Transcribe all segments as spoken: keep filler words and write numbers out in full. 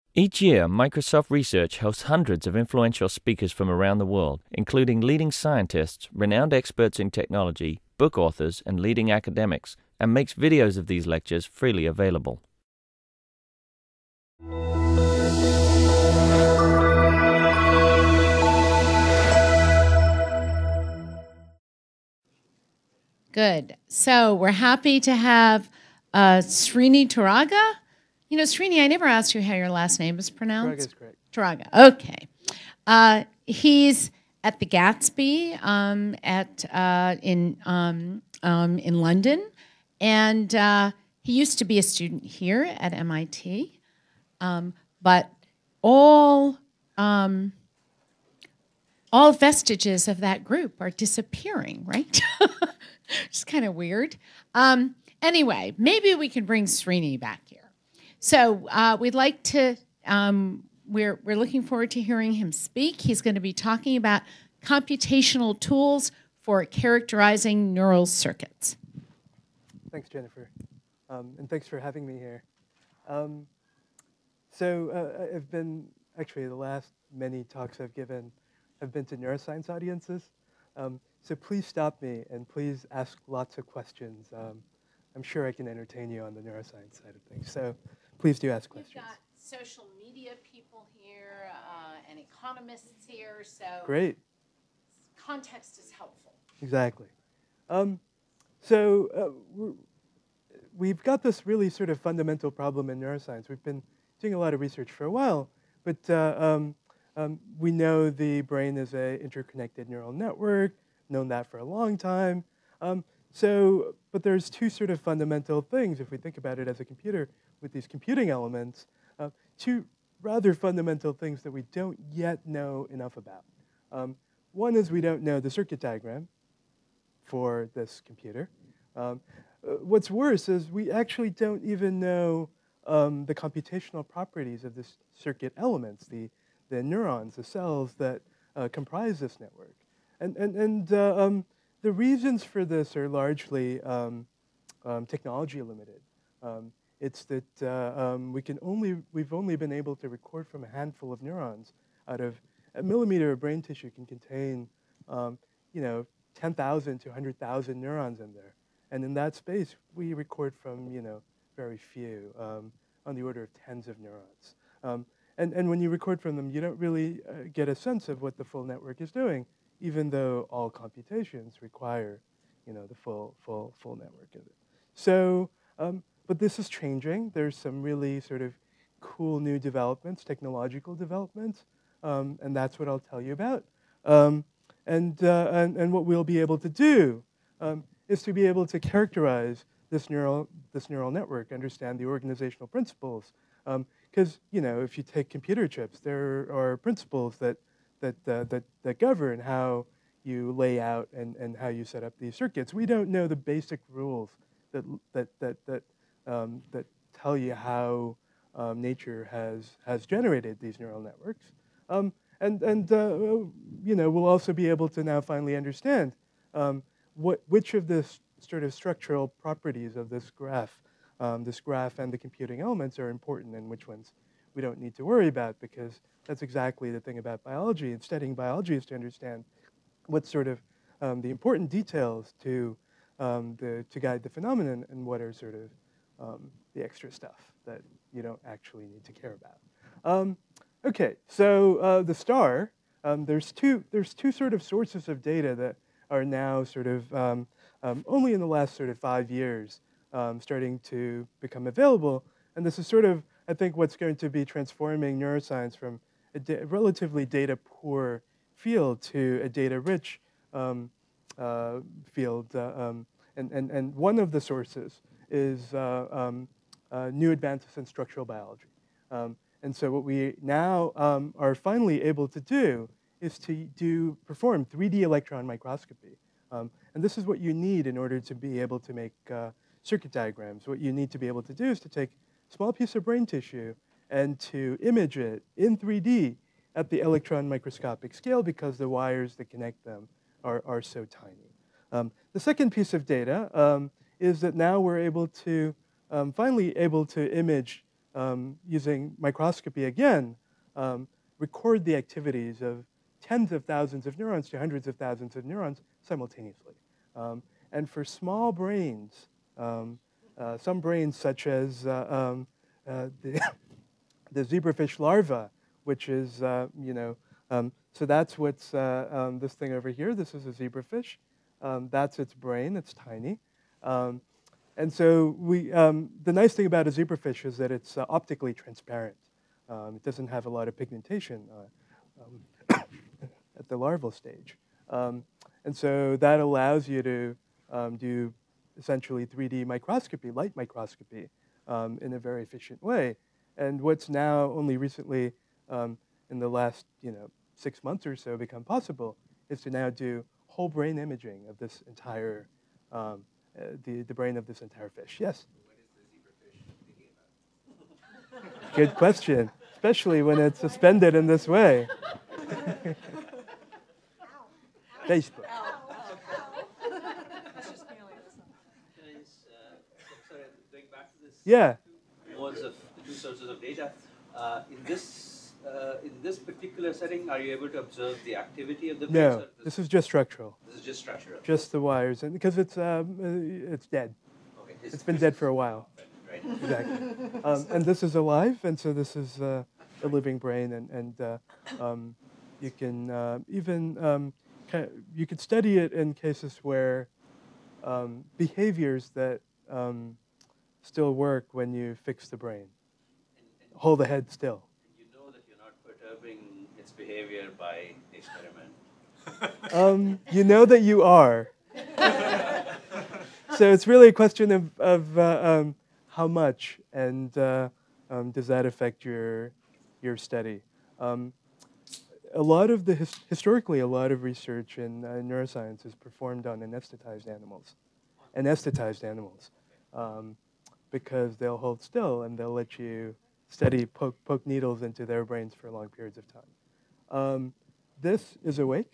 Each year, Microsoft Research hosts hundreds of influential speakers from around the world, including leading scientists, renowned experts in technology, book authors, and leading academics, and makes videos of these lectures freely available. Good. So we're happy to have uh, Srini Turaga. You know, Srini, I never asked you how your last name is pronounced. Turaga is correct. Turaga. Okay. Uh, he's at the Gatsby um, at uh, in um, um, in London, and uh, he used to be a student here at M I T. Um, but all um, all vestiges of that group are disappearing, right? It's kind of weird. Um, anyway, maybe we can bring Srini back here. So uh, we'd like to, um, we're, we're looking forward to hearing him speak. He's going to be talking about computational tools for characterizing neural circuits. Thanks, Jennifer. Um, and thanks for having me here. Um, so uh, I've been, actually the last many talks I've given have been to neuroscience audiences. Um, so please stop me and please ask lots of questions. Um, I'm sure I can entertain you on the neuroscience side of things. So please do ask questions. We've got social media people here uh, and economists here, so great. Context is helpful. Exactly. Um, so uh, we're, we've got this really sort of fundamental problem in neuroscience. We've been doing a lot of research for a while, but uh, um, um, we know the brain is an interconnected neural network, known that for a long time. Um, so, but there's two sort of fundamental things, if we think about it as a computer with these computing elements, uh, two rather fundamental things that we don't yet know enough about. Um, one is we don't know the circuit diagram for this computer. Um, uh, what's worse is we actually don't even know um, the computational properties of this circuit elements, the, the neurons, the cells that uh, comprise this network. And, and, and uh, um, the reasons for this are largely um, um, technology limited. Um, it's that uh, um, we can only, we've only been able to record from a handful of neurons out of a millimeter of brain tissue can contain, um, you know, ten thousand to one hundred thousand neurons in there. And in that space, we record from, you know, very few, um, on the order of tens of neurons. Um, and, and when you record from them, you don't really uh, get a sense of what the full network is doing, even though all computations require, you know, the full, full, full network of it. So, um, but this is changing. There's some really sort of cool new developments, technological developments, um, and that's what I'll tell you about. Um, and, uh, and, and what we'll be able to do um, is to be able to characterize this neural, this neural network, understand the organizational principles. Because, um, you know, if you take computer chips, there are principles that That, uh, that, that govern how you lay out and, and how you set up these circuits. We don't know the basic rules that, that, that, that, um, that tell you how um, nature has, has generated these neural networks. Um, and and uh, you know, we'll also be able to now finally understand um, what, which of the sort of structural properties of this graph, um, this graph and the computing elements are important and which ones we don't need to worry about, because that's exactly the thing about biology. And studying biology is to understand what sort of um, the important details to um, the to guide the phenomenon, and what are sort of um, the extra stuff that you don't actually need to care about. Um, okay, so uh, the star. Um, there's two. There's two sort of sources of data that are now sort of um, um, only in the last sort of five years um, starting to become available, and this is sort of, I think, what's going to be transforming neuroscience from a da relatively data-poor field to a data-rich um, uh, field. Uh, um, and, and, and one of the sources is uh, um, uh, new advances in structural biology. Um, and so what we now um, are finally able to do is to do, perform three D electron microscopy. Um, and this is what you need in order to be able to make uh, circuit diagrams. What you need to be able to do is to take a small piece of brain tissue and to image it in three D at the electron microscopic scale, because the wires that connect them are, are so tiny. Um, the second piece of data um, is that now we're able to, um, finally able to image um, using microscopy again, um, record the activities of tens of thousands of neurons to hundreds of thousands of neurons simultaneously. Um, and for small brains, um, uh, some brains such as uh, um, uh, the, the zebrafish larva, which is, uh, you know, um, so that's what's uh, um, this thing over here. This is a zebrafish. Um, that's its brain. It's tiny. Um, and so we, um, the nice thing about a zebrafish is that it's uh, optically transparent. Um, it doesn't have a lot of pigmentation uh, um, at the larval stage. Um, and so that allows you to um, do essentially three D microscopy, light microscopy, um, in a very efficient way. And what's now only recently, um, in the last you know, six months or so, become possible is to now do whole brain imaging of this entire, um, uh, the, the brain of this entire fish. Yes? What is the zebrafish thinking about? Good question, especially when it's suspended in this way. Facebook. Yeah. Modes of the two sources of data. Uh, in this uh, in this particular setting, are you able to observe the activity of the brain? No, this, this is just structural. This is just structural. Just the wires, and because it's um, uh, it's dead. Okay. It's, it's been dead for a while. Right. Exactly. Um, and this is alive, and so this is uh, a living brain, and and uh, um, you can uh, even um, kind of, you could study it in cases where um, behaviors that um, still work when you fix the brain. And, and Hold the head still. And you know that you're not perturbing its behavior by the experiment. Um, you know that you are. So it's really a question of, of uh, um, how much, and uh, um, does that affect your your study? Um, a lot of the his historically, a lot of research in uh, neuroscience is performed on anesthetized animals, anesthetized animals. Um, because they'll hold still and they'll let you study, poke, poke needles into their brains for long periods of time. Um, this is awake,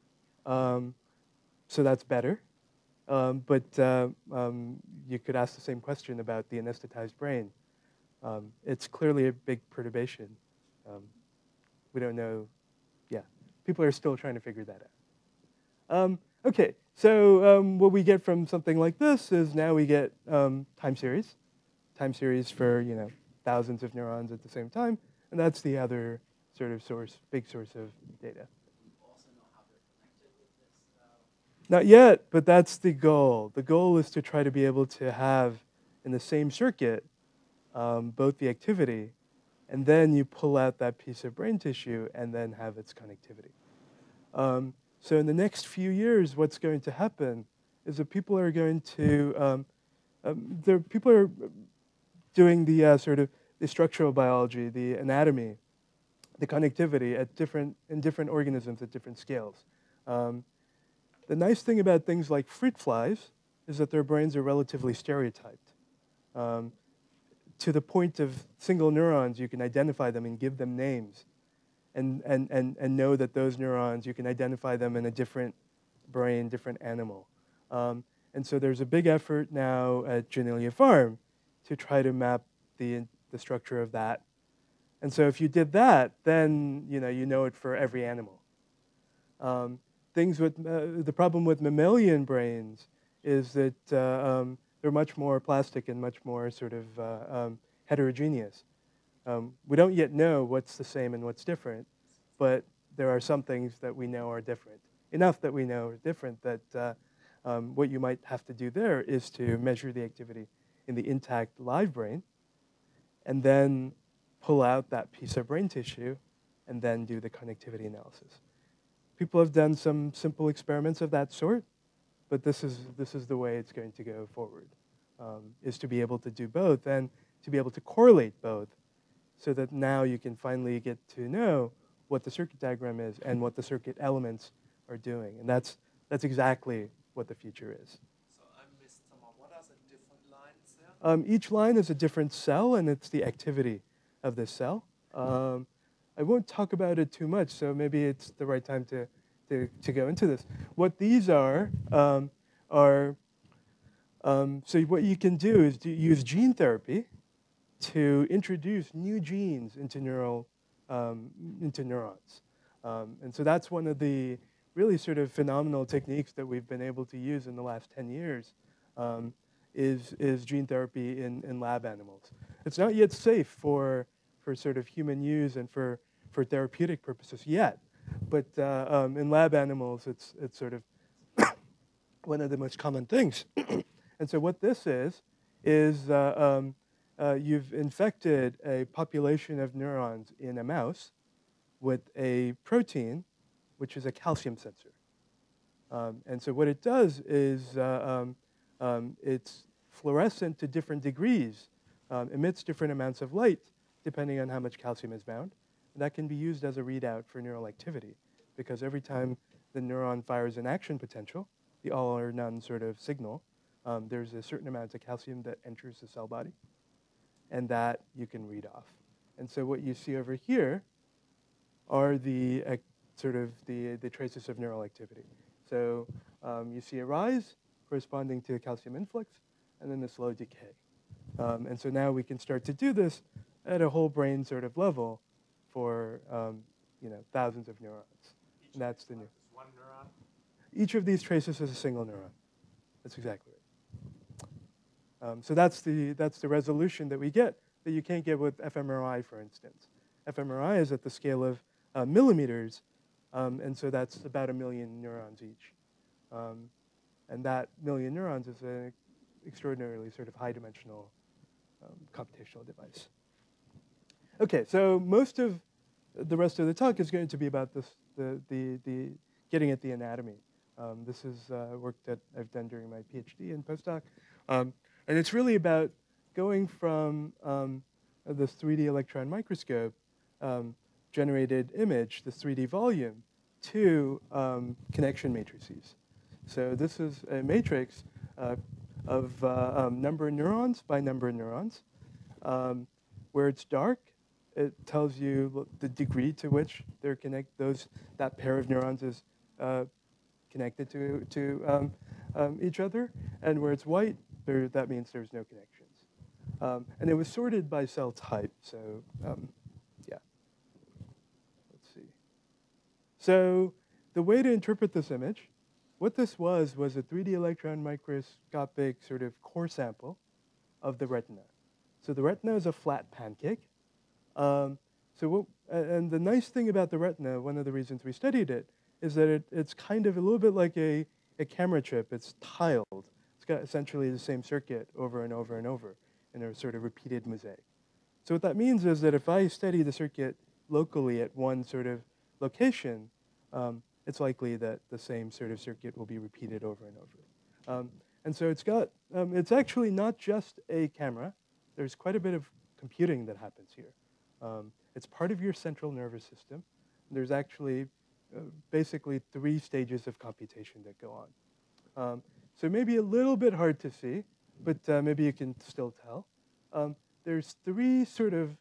um, so that's better. Um, but uh, um, you could ask the same question about the anesthetized brain. Um, it's clearly a big perturbation. Um, we don't know, yeah. People are still trying to figure that out. Um, okay, so um, what we get from something like this is now we get um, time series. Time series for, you know, thousands of neurons at the same time, and that's the other sort of source, big source of data. Do you also know how they're connected with this? Uh... Not yet, but that's the goal. The goal is to try to be able to have in the same circuit um, both the activity, and then you pull out that piece of brain tissue and then have its connectivity. Um, so in the next few years, what's going to happen is that people are going to, um, um, there, people are doing the uh, sort of the structural biology, the anatomy, the connectivity at different, in different organisms at different scales. Um, the nice thing about things like fruit flies is that their brains are relatively stereotyped. Um, to the point of single neurons, you can identify them and give them names and, and, and, and know that those neurons, you can identify them in a different brain, different animal. Um, and so there's a big effort now at Janelia Farm to try to map the, the structure of that. And so if you did that, then you know, you know it for every animal. Um, things with, uh, the problem with mammalian brains is that uh, um, they're much more plastic and much more sort of uh, um, heterogeneous. Um, we don't yet know what's the same and what's different, but there are some things that we know are different. Enough that we know are different that uh, um, what you might have to do there is to measure the activity in the intact live brain, and then pull out that piece of brain tissue, and then do the connectivity analysis. People have done some simple experiments of that sort, but this is, this is the way it's going to go forward, um, is to be able to do both and to be able to correlate both so that now you can finally get to know what the circuit diagram is and what the circuit elements are doing. And that's, that's exactly what the future is. Um, each line is a different cell, and it's the activity of this cell. Um, I won't talk about it too much, so maybe it's the right time to, to, to go into this. What these are, um, are um, so what you can do is do use gene therapy to introduce new genes into neural um, into neurons. Um, and so that's one of the really sort of phenomenal techniques that we've been able to use in the last ten years um, is, is gene therapy in, in lab animals. It's not yet safe for, for sort of human use and for, for therapeutic purposes yet, but uh, um, in lab animals, it's, it's sort of one of the most common things. And so what this is, is uh, um, uh, you've infected a population of neurons in a mouse with a protein, which is a calcium sensor. Um, and so what it does is uh, um, um, it's fluorescent to different degrees, um, emits different amounts of light, depending on how much calcium is bound. And that can be used as a readout for neural activity, because every time the neuron fires an action potential, the all or none sort of signal, um, there's a certain amount of calcium that enters the cell body, and that you can read off. And so what you see over here are the uh, sort of the, the traces of neural activity. So um, you see a rise corresponding to calcium influx, and then a slow decay. Um, and so now we can start to do this at a whole brain sort of level for um, you know, thousands of neurons. And that's the new. One neuron? Each of these traces is a single neuron. That's exactly right. Um, so that's the, that's the resolution that we get that you can't get with fMRI, for instance. fMRI is at the scale of uh, millimeters, um, and so that's about a million neurons each. Um, and that million neurons is an extraordinarily sort of high-dimensional um, computational device. Okay, so most of the rest of the talk is going to be about this, the, the, the getting at the anatomy. Um, this is uh, work that I've done during my PhD and postdoc. Um, and it's really about going from um, this three D electron microscope um, generated image, this three D volume, to um, connection matrices. So this is a matrix uh, of uh, um, number of neurons by number of neurons. Um, where it's dark, it tells you the degree to which they're connect those that pair of neurons is uh, connected to to um, um, each other, and where it's white, there, that means there's no connections. Um, and it was sorted by cell type. So um, yeah, let's see. So the way to interpret this image, what this was was a three D electron microscopic sort of core sample of the retina. So the retina is a flat pancake. Um, so what, and the nice thing about the retina, one of the reasons we studied it, is that it, it's kind of a little bit like a, a camera chip. It's tiled. It's got essentially the same circuit over and over and over in a sort of repeated mosaic. So what that means is that if I study the circuit locally at one sort of location, um, it's likely that the same sort of circuit will be repeated over and over. Um, and so it's got, um, it's actually not just a camera. There's quite a bit of computing that happens here. Um, it's part of your central nervous system. There's actually uh, basically three stages of computation that go on. Um, so maybe a little bit hard to see, but uh, maybe you can still tell. Um, there's three sort of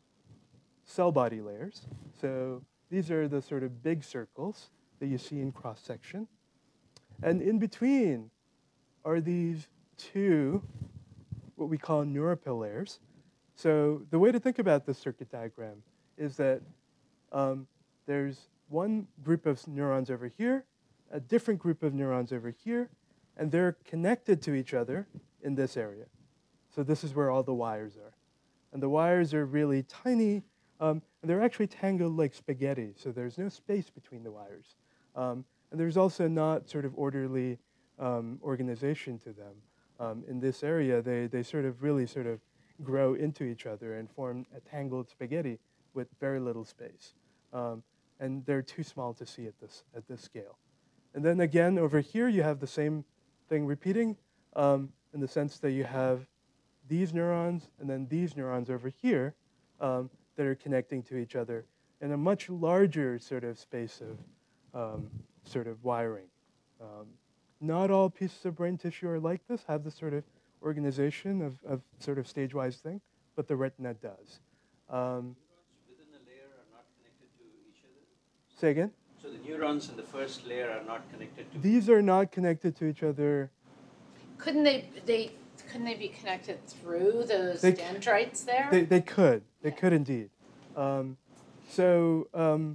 cell body layers. So these are the sort of big circles that you see in cross-section. And in between are these two, what we call neuropil layers. So the way to think about this circuit diagram is that um, there's one group of neurons over here, a different group of neurons over here, and they're connected to each other in this area. So this is where all the wires are. And the wires are really tiny, um, and they're actually tangled like spaghetti, so there's no space between the wires. Um, and there's also not sort of orderly um, organization to them. Um, in this area, they, they sort of really sort of grow into each other and form a tangled spaghetti with very little space. Um, and they're too small to see at this, at this scale. And then again, over here, you have the same thing repeating um, in the sense that you have these neurons and then these neurons over here um, that are connecting to each other in a much larger sort of space of um, sort of wiring. Um, not all pieces of brain tissue are like this, have this sort of organization of, of sort of stage-wise thing, but the retina does. Um, Neurons within a layer are not connected to each other? say again? So the neurons in the first layer are not connected to... These are not connected to each other. Couldn't they, they couldn't they be connected through those They- dendrites there? They, they could. They Yeah. could indeed. Um, so um,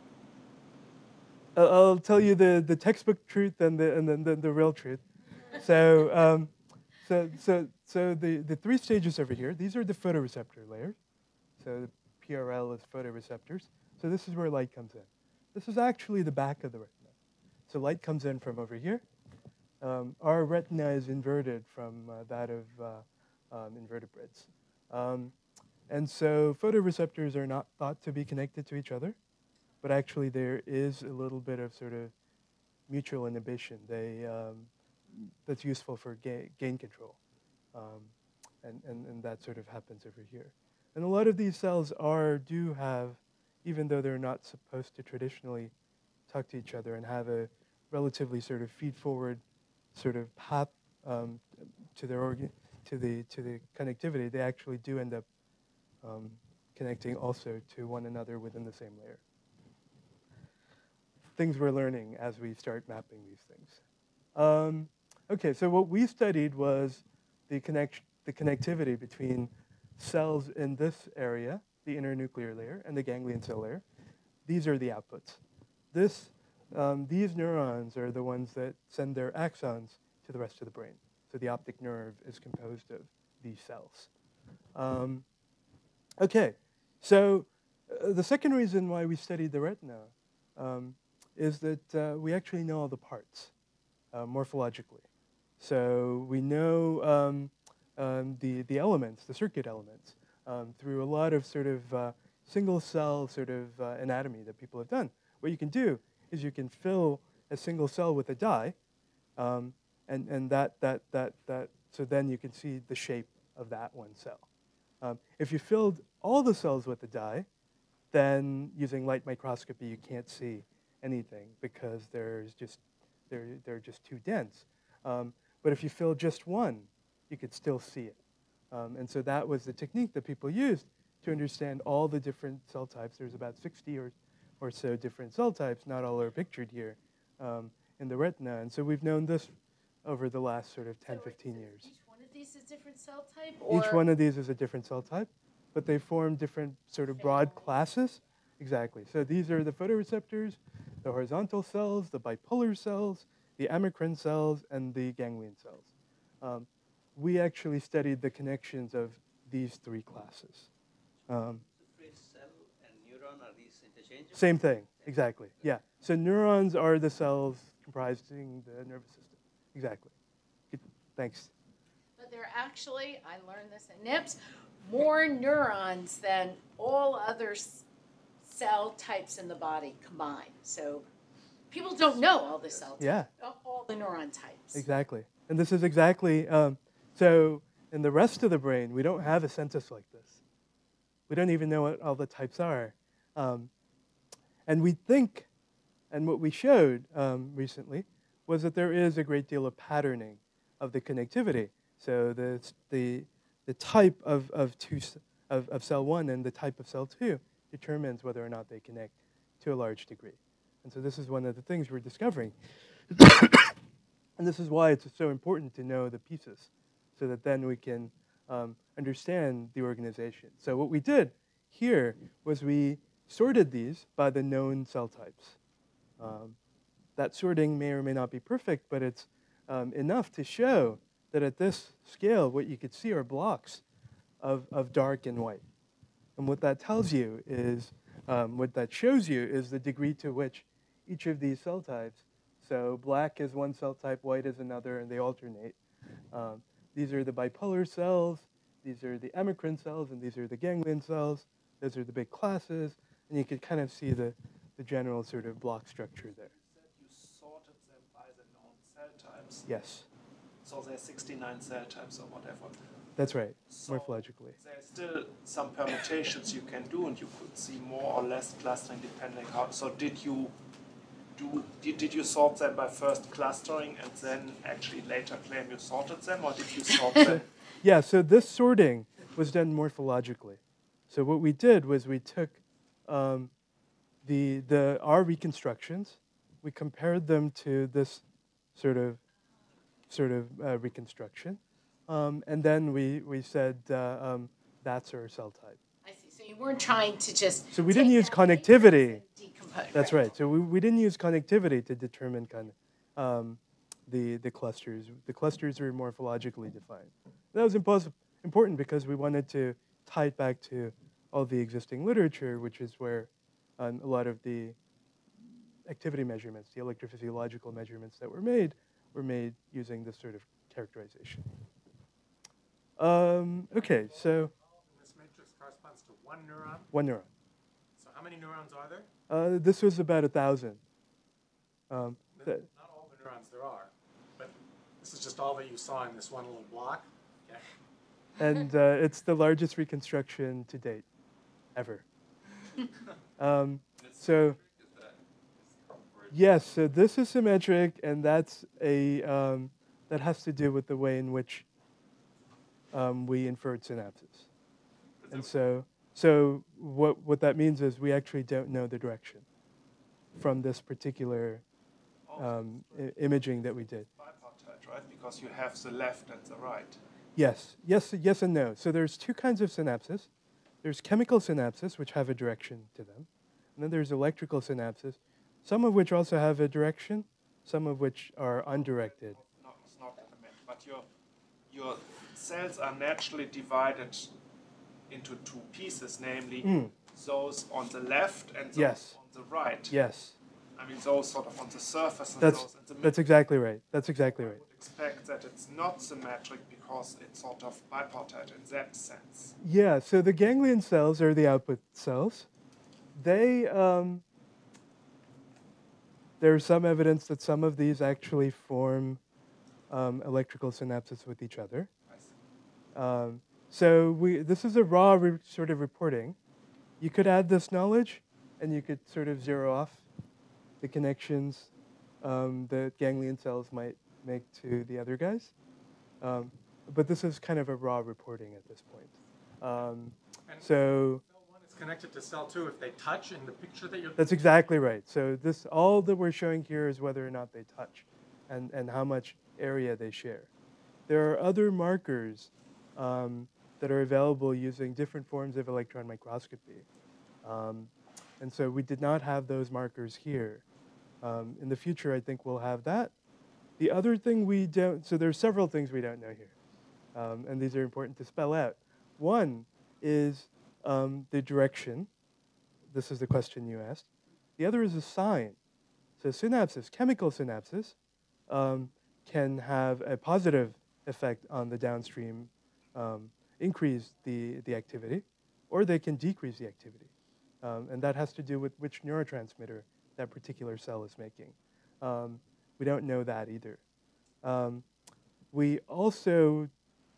I'll I'll tell you the, the textbook truth and the and then the, the real truth. So um, so so so the, the three stages over here. These are the photoreceptor layers. So the P R L is photoreceptors. So this is where light comes in. This is actually the back of the retina. So light comes in from over here. Um, our retina is inverted from uh, that of uh, um, invertebrates. Um, and so photoreceptors are not thought to be connected to each other, but actually there is a little bit of sort of mutual inhibition. They, um, that's useful for ga gain control. Um, and, and, and that sort of happens over here. And a lot of these cells are, do have, even though they're not supposed to traditionally talk to each other and have a relatively sort of feed-forward sort of path um, to their organ, to the to the connectivity, they actually do end up um, connecting also to one another within the same layer. Things we're learning as we start mapping these things. Um, okay, so what we studied was the connect the connectivity between cells in this area, the internuclear layer, and the ganglion cell layer. These are the outputs. This Um, these neurons are the ones that send their axons to the rest of the brain. So the optic nerve is composed of these cells. Um, okay, so uh, the second reason why we studied the retina um, is that uh, we actually know all the parts uh, morphologically. So we know um, um, the, the elements, the circuit elements, um, through a lot of sort of uh, single cell sort of uh, anatomy that people have done. What you can do is you can fill a single cell with a dye, um, and, and that, that, that, that, so then you can see the shape of that one cell. Um, if you filled all the cells with a dye, then using light microscopy, you can't see anything because there's just, they're, they're just too dense. Um, but if you fill just one, you could still see it. Um, and so that was the technique that people used to understand all the different cell types. There's about sixty or or so different cell types, not all are pictured here um, in the retina. And so we've known this over the last sort of ten, so fifteen years. Each one of these is different cell type? Or Each one of these is a different cell type, but they form different sort of broad classes. Exactly. So these are the photoreceptors, the horizontal cells, the bipolar cells, the amacrine cells, and the ganglion cells. Um, we actually studied the connections of these three classes. Um, Same thing, exactly, yeah. So neurons are the cells comprising the nervous system, exactly. Good. Thanks. But there are actually, I learned this in N I P S, more neurons than all other s cell types in the body combined. So people don't know all the cell types, Yeah. all the neuron types. Exactly, and this is exactly, um, so in the rest of the brain, we don't have a census like this. We don't even know what all the types are. Um, And we think, and what we showed um, recently, was that there is a great deal of patterning of the connectivity. So the, the, the type of, of, two, of, of cell one and the type of cell two determines whether or not they connect to a large degree. And so this is one of the things we're discovering. And this is why it's so important to know the pieces, so that then we can um, understand the organization. So what we did here was we sorted these by the known cell types. Um, that sorting may or may not be perfect, but it's um, enough to show that at this scale, what you could see are blocks of, of dark and white. And what that tells you is, um, what that shows you is the degree to which each of these cell types, so black is one cell type, white is another, and they alternate. Um, these are the bipolar cells, these are the amacrine cells, and these are the ganglion cells. Those are the big classes. And you could kind of see the, the general sort of block structure there. You said you sorted them by the known cell types. Yes. So there's sixty-nine cell types or whatever. That's right, So morphologically. there's still some permutations you can do, and you could see more or less clustering depending how. So did you do? Did, did you sort them by first clustering and then actually later claim you sorted them, or did you sort them? Yeah. So this sorting was done morphologically. So what we did was we took um, the the our reconstructions, we compared them to this sort of sort of uh, reconstruction. Um, and then we, we said uh, um, that's our cell type. I see. So you weren't trying to just So we take didn't use that matrix connectivity. and decompose. That's right. So we, we didn't use connectivity to determine kind of um, the, the clusters. The clusters are morphologically defined. That was impos- important because we wanted to tie it back to all the existing literature, which is where um, a lot of the activity measurements, the electrophysiological measurements that were made, were made using this sort of characterization. Um, okay, so This matrix corresponds to one neuron. one neuron. So how many neurons are there? Uh, this was about a thousand. Um, Not all the neurons there are, but this is just all that you saw in this one little block. Okay. and uh, it's the largest reconstruction to date, ever. um, so, yes, so this is symmetric, and that's a um, that has to do with the way in which um, we inferred synapses. And so, so what what that means is we actually don't know the direction from this particular um, I- imaging that we did. Bipartite, right? Because you have the left and the right. Yes, yes, yes and no. So there's two kinds of synapses. There's chemical synapses, which have a direction to them. And then there's electrical synapses, some of which also have a direction, some of which are undirected. No, it's not what I meant. But your, your cells are naturally divided into two pieces, namely Mm. those on the left and those Yes. on the right. Yes, I mean, those sort of on the surface and that's, those in the middle. that's exactly right. That's exactly I right. would expect that it's not symmetric because it's sort of bipartite in that sense. Yeah, so the ganglion cells are the output cells. They, um, there's some evidence that some of these actually form um, electrical synapses with each other. I see. Um, so we, this is a raw re- sort of reporting. You could add this knowledge, and you could sort of zero off the connections um, that ganglion cells might make to the other guys. Um, but this is kind of a raw reporting at this point. Um, And so cell one is connected to cell two if they touch in the picture that you're. that's exactly right. So this, all that we're showing here is whether or not they touch, and, and how much area they share. There are other markers um, that are available using different forms of electron microscopy. Um, and so we did not have those markers here. Um, in the future, I think we'll have that. The other thing we don't, so there's several things we don't know here. Um, and these are important to spell out. One is um, the direction. This is the question you asked. The other is a sign. So synapses, chemical synapses, um, can have a positive effect on the downstream, um, increase the, the activity, or they can decrease the activity. Um, and that has to do with which neurotransmitter that particular cell is making. Um, we don't know that either. Um, we also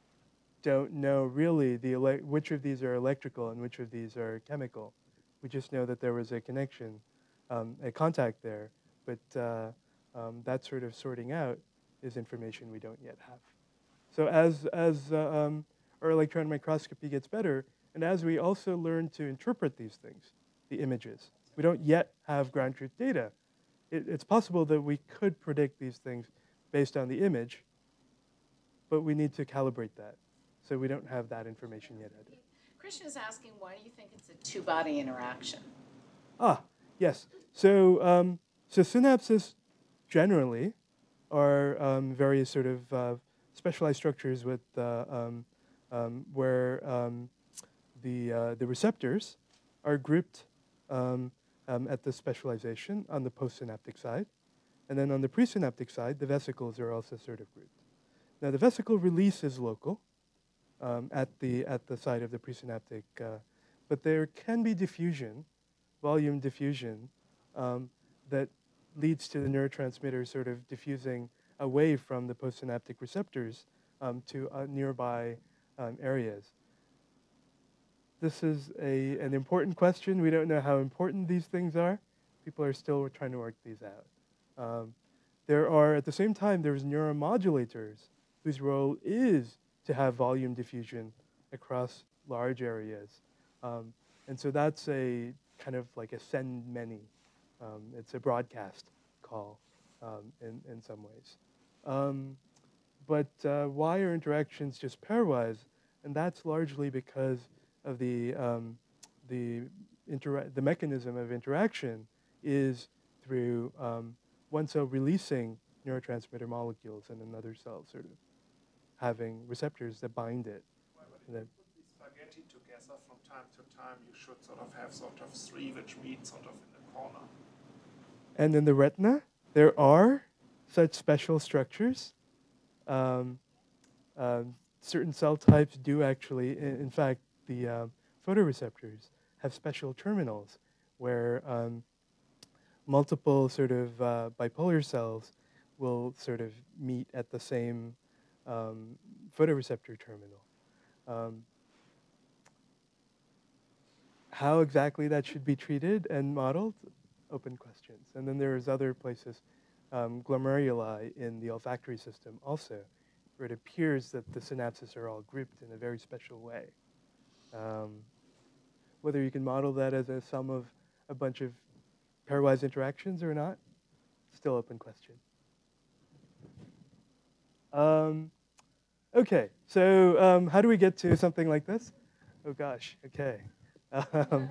don't know really the ele- which of these are electrical and which of these are chemical. We just know that there was a connection, um, a contact there, but uh, um, that sort of sorting out is information we don't yet have. So as, as uh, um, our electron microscopy gets better, and as we also learn to interpret these things, the images, we don't yet have ground truth data. It, it's possible that we could predict these things based on the image, but we need to calibrate that. So we don't have that information yet either. Christian is asking, why do you think it's a two-body interaction? Ah, yes. So, um, so synapses generally are um, various sort of uh, specialized structures with uh, um, um, where um, the uh, the receptors are grouped um, um, at the specialization on the postsynaptic side, and then on the presynaptic side, the vesicles are also sort of grouped. Now, the vesicle release is local um, at the at the site of the presynaptic, uh, but there can be diffusion, volume diffusion, um, that leads to the neurotransmitter sort of diffusing away from the postsynaptic receptors um, to uh, nearby um, areas. This is a, an important question. We don't know how important these things are. People are still trying to work these out. Um, there are, at the same time, there's neuromodulators whose role is to have volume diffusion across large areas. Um, and so that's a kind of like a send many. Um, it's a broadcast call um, in, in some ways. Um, but uh, why are interactions just pairwise? And that's largely because of the, um, the, the mechanism of interaction is through um, one cell releasing neurotransmitter molecules and another cell sort of having receptors that bind it. Well, but if you put these spaghetti together from time to time, you should sort of have sort of three which meet sort of in the corner. And in the retina, there are such special structures. Um, um, certain cell types do actually, in, in fact, the uh, photoreceptors have special terminals where um, multiple sort of uh, bipolar cells will sort of meet at the same um, photoreceptor terminal. Um, how exactly that should be treated and modeled, open questions. And then there's other places, um, glomeruli in the olfactory system also, where it appears that the synapses are all grouped in a very special way. Um, whether you can model that as a sum of a bunch of pairwise interactions or not, still open question. Um, okay, so um, how do we get to something like this? Oh gosh, okay. Um,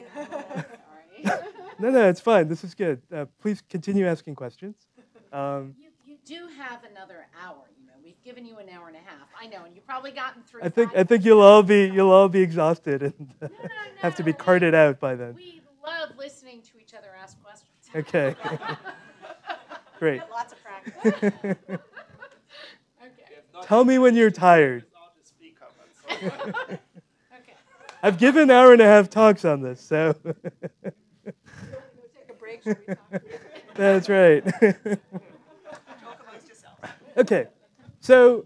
no, no, it's fine. This is good. Uh, please continue asking questions. Um, You, you do have another hour. You know, we've given you an hour and a half. I know, and you've probably gotten through. I think five I think you'll all be you'll all be exhausted and uh, No, no, have to be no, carted we- out by then. We love listening to each other ask questions. Okay. Great. Lots of practice. Okay. Tell me when you're tired. Without a speaker, but so Okay. I've given an hour and a half talks on this, so Go take a break. Should we talk? that's right. Talk amongst yourselves. Okay, so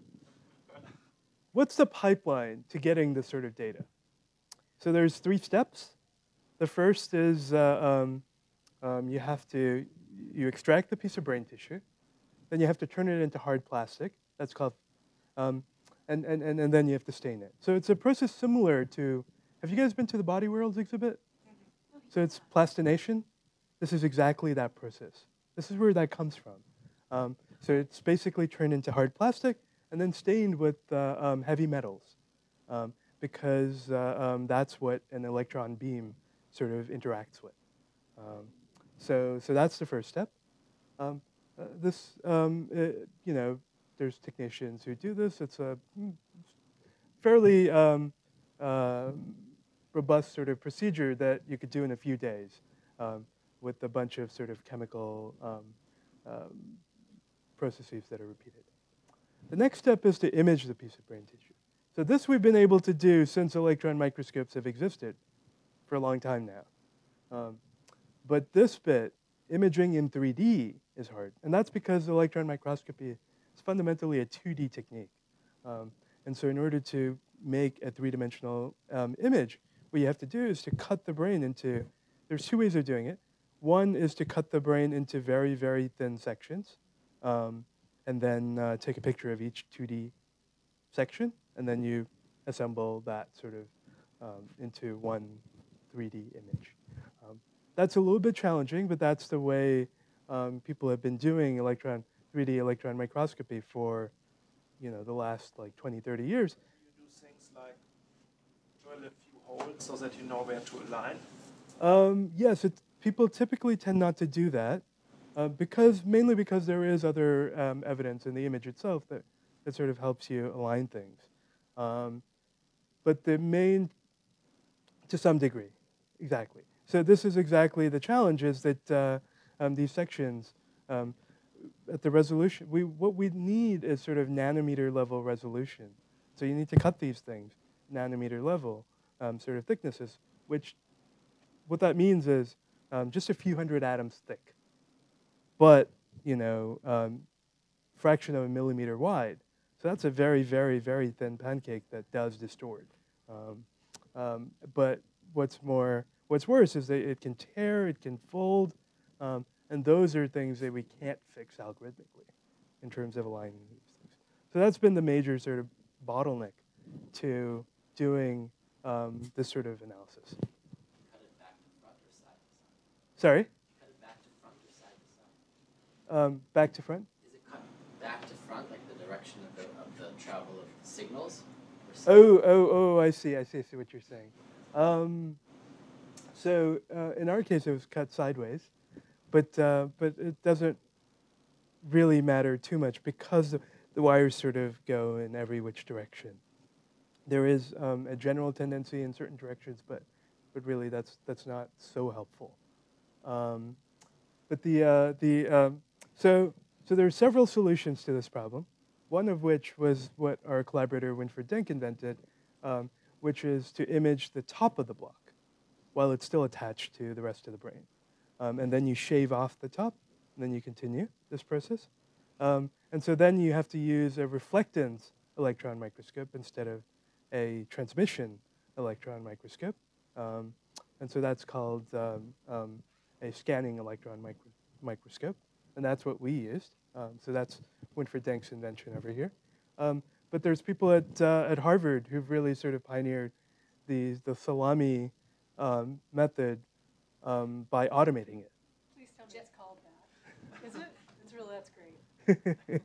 what's the pipeline to getting this sort of data? So there's three steps. The first is uh, um, um, you have to, you extract the piece of brain tissue, then you have to turn it into hard plastic. That's called, um, and, and, and, and then you have to stain it. So it's a process similar to, have you guys been to the Body Worlds exhibit? So it's plastination. This is exactly that process. This is where that comes from. Um, so it's basically turned into hard plastic and then stained with uh, um, heavy metals um, because uh, um, that's what an electron beam sort of interacts with. Um, so, so that's the first step. Um, uh, this, um, uh, you know, there's technicians who do this. It's a fairly um, uh, robust sort of procedure that you could do in a few days um, with a bunch of sort of chemical um, um, processes that are repeated. The next step is to image the piece of brain tissue. So this we've been able to do since electron microscopes have existed for a long time now. Um, but this bit, imaging in three D, is hard. And that's because electron microscopy is fundamentally a two D technique. Um, and so in order to make a three-dimensional um, image, what you have to do is to cut the brain into, there's two ways of doing it. One is to cut the brain into very, very thin sections, um, and then uh, take a picture of each two D section, and then you assemble that sort of um, into one three D image. Um, that's a little bit challenging, but that's the way um, people have been doing electron three D electron microscopy for, you know, the last like twenty, thirty years. you do things like drill a few holes so that you know where to align. Um, yes, it, people typically tend not to do that uh, because mainly because there is other um, evidence in the image itself that, that sort of helps you align things. Um, but the main, to some degree, exactly. So this is exactly the challenge is that uh, um, these sections um, at the resolution, we, what we need is sort of nanometer level resolution. So you need to cut these things nanometer level um, sort of thicknesses, which what that means is um, just a few hundred atoms thick, but you know, um, fraction of a millimeter wide. So that's a very, very, very thin pancake that does distort. Um, um, but what's more, what's worse is that it can tear, it can fold, um, and those are things that we can't fix algorithmically in terms of aligning these things. So that's been the major sort of bottleneck to doing um, this sort of analysis. Cut it back to front or side to side? Sorry? Cut it back to front or side to side? Um, back to front? Is it cut back to front, like the direction of the travel of signals? Oh, oh, oh, I see, I see, I see what you're saying. Um, so uh, in our case, it was cut sideways, but, uh, but it doesn't really matter too much because the, the wires sort of go in every which direction. There is um, a general tendency in certain directions, but, but really that's, that's not so helpful. Um, but the, uh, the, um, so, so there are several solutions to this problem, one of which was what our collaborator Winfried Denk invented, um, which is to image the top of the block while it's still attached to the rest of the brain. Um, and then you shave off the top, and then you continue this process. Um, and so then you have to use a reflectance electron microscope instead of a transmission electron microscope. Um, and so that's called um, um, a scanning electron micro microscope. And that's what we used. Um, so that's Winfried Denk's invention over here. Um, but there's people at, uh, at Harvard who've really sort of pioneered the, the salami um, method um, by automating it. Please tell me it's called that. Is it? It's really, that's great.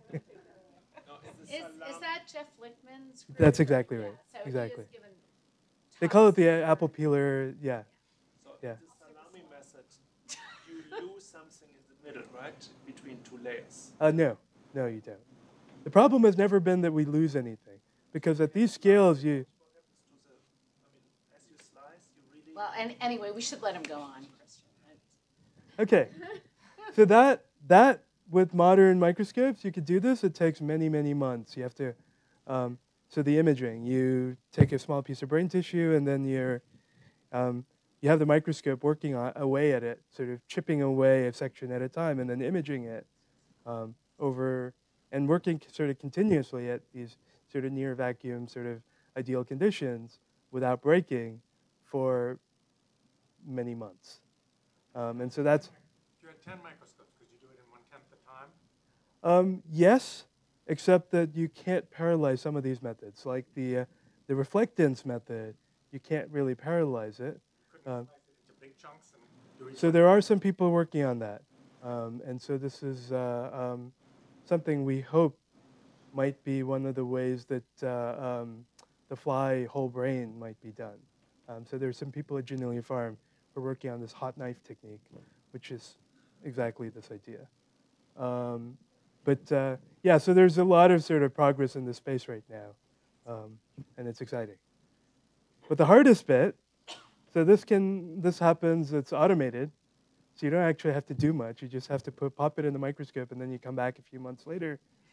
Is, is that Jeff Lichtman's group? That's exactly right. Yeah, so exactly. he is given They call it tons the of uh, apple peeler, yeah. So Yeah. the salami method, you lose something in the middle, right? Between two layers. Uh, no, no, you don't. The problem has never been that we lose anything, because at these scales, you. What happens to the, I mean, as you slice, you really... Well, and anyway, we should let him go on, Christian. Okay, so that that with modern microscopes, you could do this. It takes many, many months. You have to. Um, so the imaging, you take a small piece of brain tissue, and then you're. Um, you have the microscope working on, away at it, sort of chipping away a section at a time, and then imaging it um, over, and working sort of continuously at these sort of near vacuum, sort of ideal conditions without breaking for many months. Um, and so that's... If you had ten microscopes, could you do it in one-tenth the time? Um, yes, except that you can't parallelize some of these methods. Like the, uh, the reflectance method, you can't really parallelize it. Um, Into big chunks and do each So there are some people working on that. Um, and so this is uh, um, something we hope might be one of the ways that uh, um, the fly whole brain might be done. Um, so there's some people at Janelia Farm who are working on this hot knife technique, which is exactly this idea. Um, but uh, yeah, so there's a lot of sort of progress in this space right now, um, and it's exciting. But the hardest bit, so this can this happens, it's automated, so you don't actually have to do much. You just have to put pop it in the microscope, and then you come back a few months later.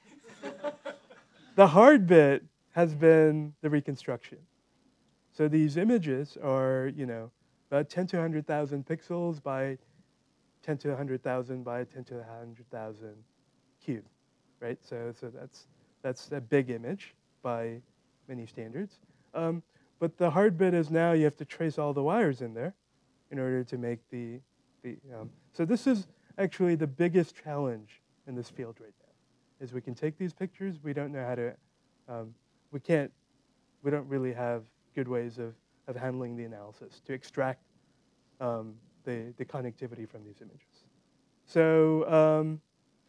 The hard bit has been the reconstruction. So these images are, you know, about ten to one hundred thousand pixels by ten to one hundred thousand by ten to one hundred thousand cube, right? So, so that's, that's a big image by many standards. Um, but the hard bit is now you have to trace all the wires in there in order to make the, the um, so this is actually the biggest challenge in this field right now, is we can take these pictures, we don't know how to, um, we can't, we don't really have good ways of, of handling the analysis to extract um, the, the connectivity from these images. So, um,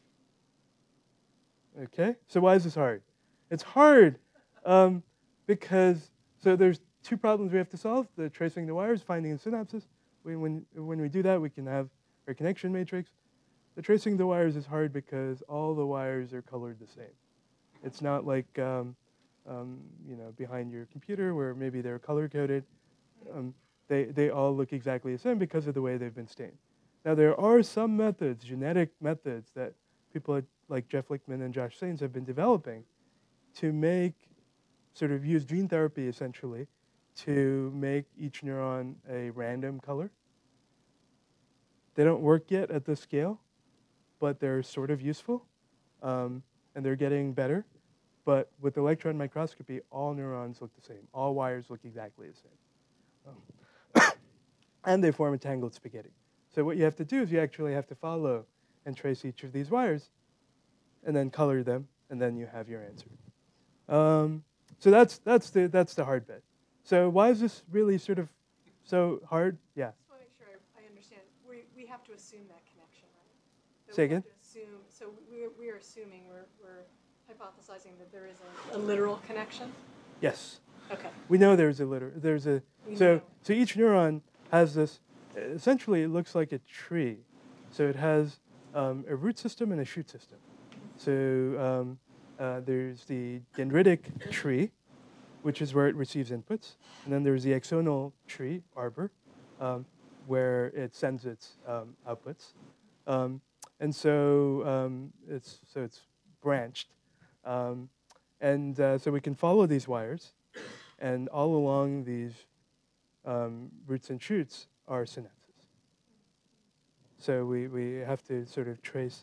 okay, so why is this hard? It's hard um, because, so there's two problems we have to solve, the tracing the wires, finding the synapses. We, when, when we do that, we can have our connection matrix. The tracing the wires is hard because all the wires are colored the same. It's not like, um, um, you know, behind your computer where maybe they're color-coded. Um, they, they all look exactly the same because of the way they've been stained. Now, there are some methods, genetic methods, that people like Jeff Lichtman and Josh Sains have been developing to make, sort of use gene therapy, essentially, to make each neuron a random color. They don't work yet at this scale, but they're sort of useful, um, and they're getting better. But with electron microscopy, all neurons look the same. All wires look exactly the same. Um, and they form a tangled spaghetti. So what you have to do is you actually have to follow and trace each of these wires, and then color them, and then you have your answer. Um, so that's, that's, the, that's the hard bit. So why is this really sort of so hard? Yeah. I just want to make sure I, I understand. We, we have to assume that connection, right? That Say we have again? to assume, so we're, we're assuming we're, we're hypothesizing that there is a, a literal connection? Yes. Okay. We know there's a liter there's a We so know. so each neuron has this. Essentially, it looks like a tree. So it has um, a root system and a shoot system. So um, uh, there's the dendritic tree, which is where it receives inputs, and then there's the axonal tree, arbor, um, where it sends its um, outputs. Um, and so um, it's so it's branched, um, and uh, so we can follow these wires, and all along these um, roots and shoots are synapses. So we, we have to sort of trace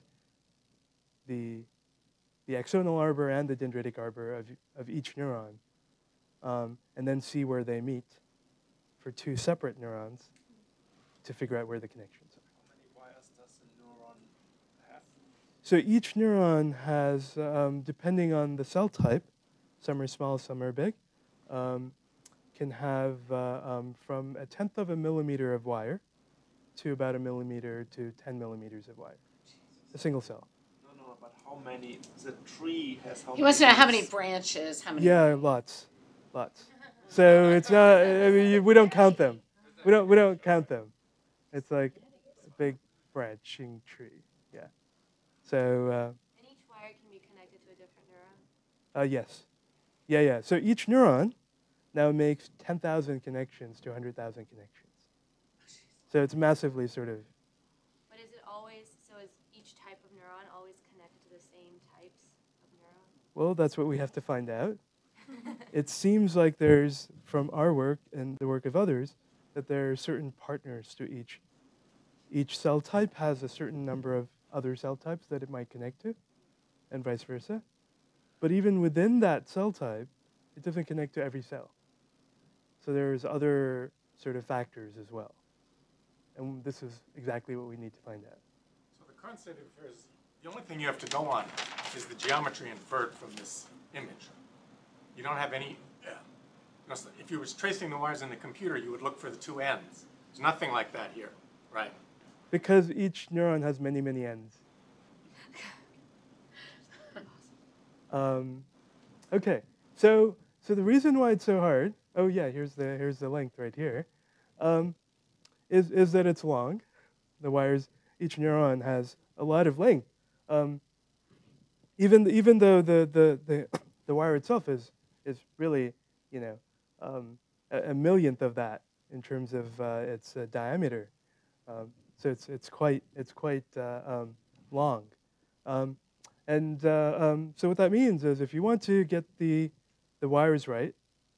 the the axonal arbor and the dendritic arbor of of each neuron, um, and then see where they meet for two separate neurons to figure out where the connections are. How many wires does a neuron have? So each neuron has, um, depending on the cell type, some are small, some are big, um, can have uh, um, from a tenth of a millimeter of wire to about a millimeter to ten millimeters of wire. A single cell. No, no, but how many? The tree has how He many? wants to know how many leaves? branches, how many. Yeah, lots, lots. So it's not. I mean, you, we don't count them. We don't. We don't count them. It's like a big branching tree. Yeah. So. Uh, And each wire can be connected to a different neuron? uh, yes. Yeah, yeah. So each neuron now makes ten thousand connections to one hundred thousand connections. So it's massively sort of. But is it always, so is each type of neuron always connected to the same types of neurons? Well, that's what we have to find out. It seems like there's, from our work and the work of others, that there are certain partners to each. Each cell type has a certain number of other cell types that it might connect to, and vice versa. But even within that cell type, it doesn't connect to every cell. So there's other sort of factors as well. And this is exactly what we need to find out. So the current state of affairs, the only thing you have to go on is the geometry inferred from this image. You don't have any, uh, you know, if you were tracing the wires in the computer, you would look for the two ends. There's nothing like that here, right? Because each neuron has many, many ends. Um, okay, so so the reason why it's so hard, oh yeah, here's the here's the length right here, um, is is that it's long. The wires, each neuron has a lot of length. Um, even even though the the the, the wire itself is is really, you know, um, a, a millionth of that in terms of uh, its uh, diameter. Um, so it's it's quite it's quite uh, um, long. Um, And uh, um, so what that means is if you want to get the, the wires right,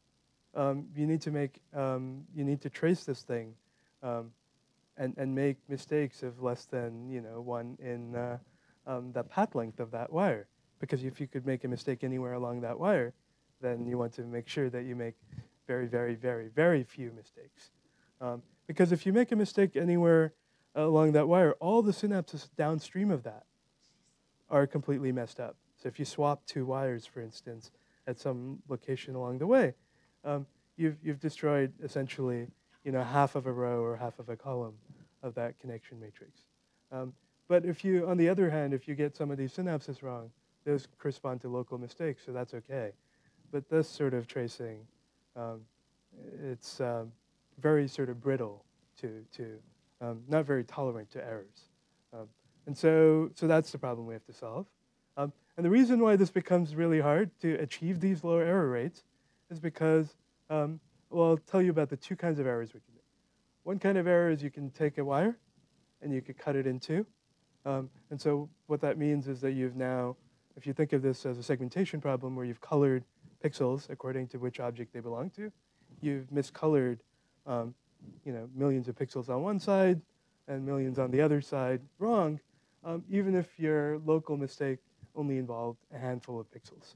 um, you need to make, um, you need to trace this thing um, and, and make mistakes of less than, you know, one in uh, um, the path length of that wire. Because if you could make a mistake anywhere along that wire, then you want to make sure that you make very, very, very, very few mistakes. Um, because if you make a mistake anywhere along that wire, all the synapses downstream of that are completely messed up. So if you swap two wires, for instance, at some location along the way, um, you've, you've destroyed essentially, you know, half of a row or half of a column of that connection matrix. Um, but if you, on the other hand, if you get some of these synapses wrong, those correspond to local mistakes, so that's okay. But this sort of tracing, um, it's um, very sort of brittle to, to um, not very tolerant to errors. Um, And so, so that's the problem we have to solve. Um, and the reason why this becomes really hard to achieve these low error rates is because, um, well, I'll tell you about the two kinds of errors we can do. One kind of error is you can take a wire and you could cut it in two. Um, and so what that means is that you've now, if you think of this as a segmentation problem where you've colored pixels according to which object they belong to, you've miscolored, um, you know, millions of pixels on one side and millions on the other side wrong. Um, even if your local mistake only involved a handful of pixels.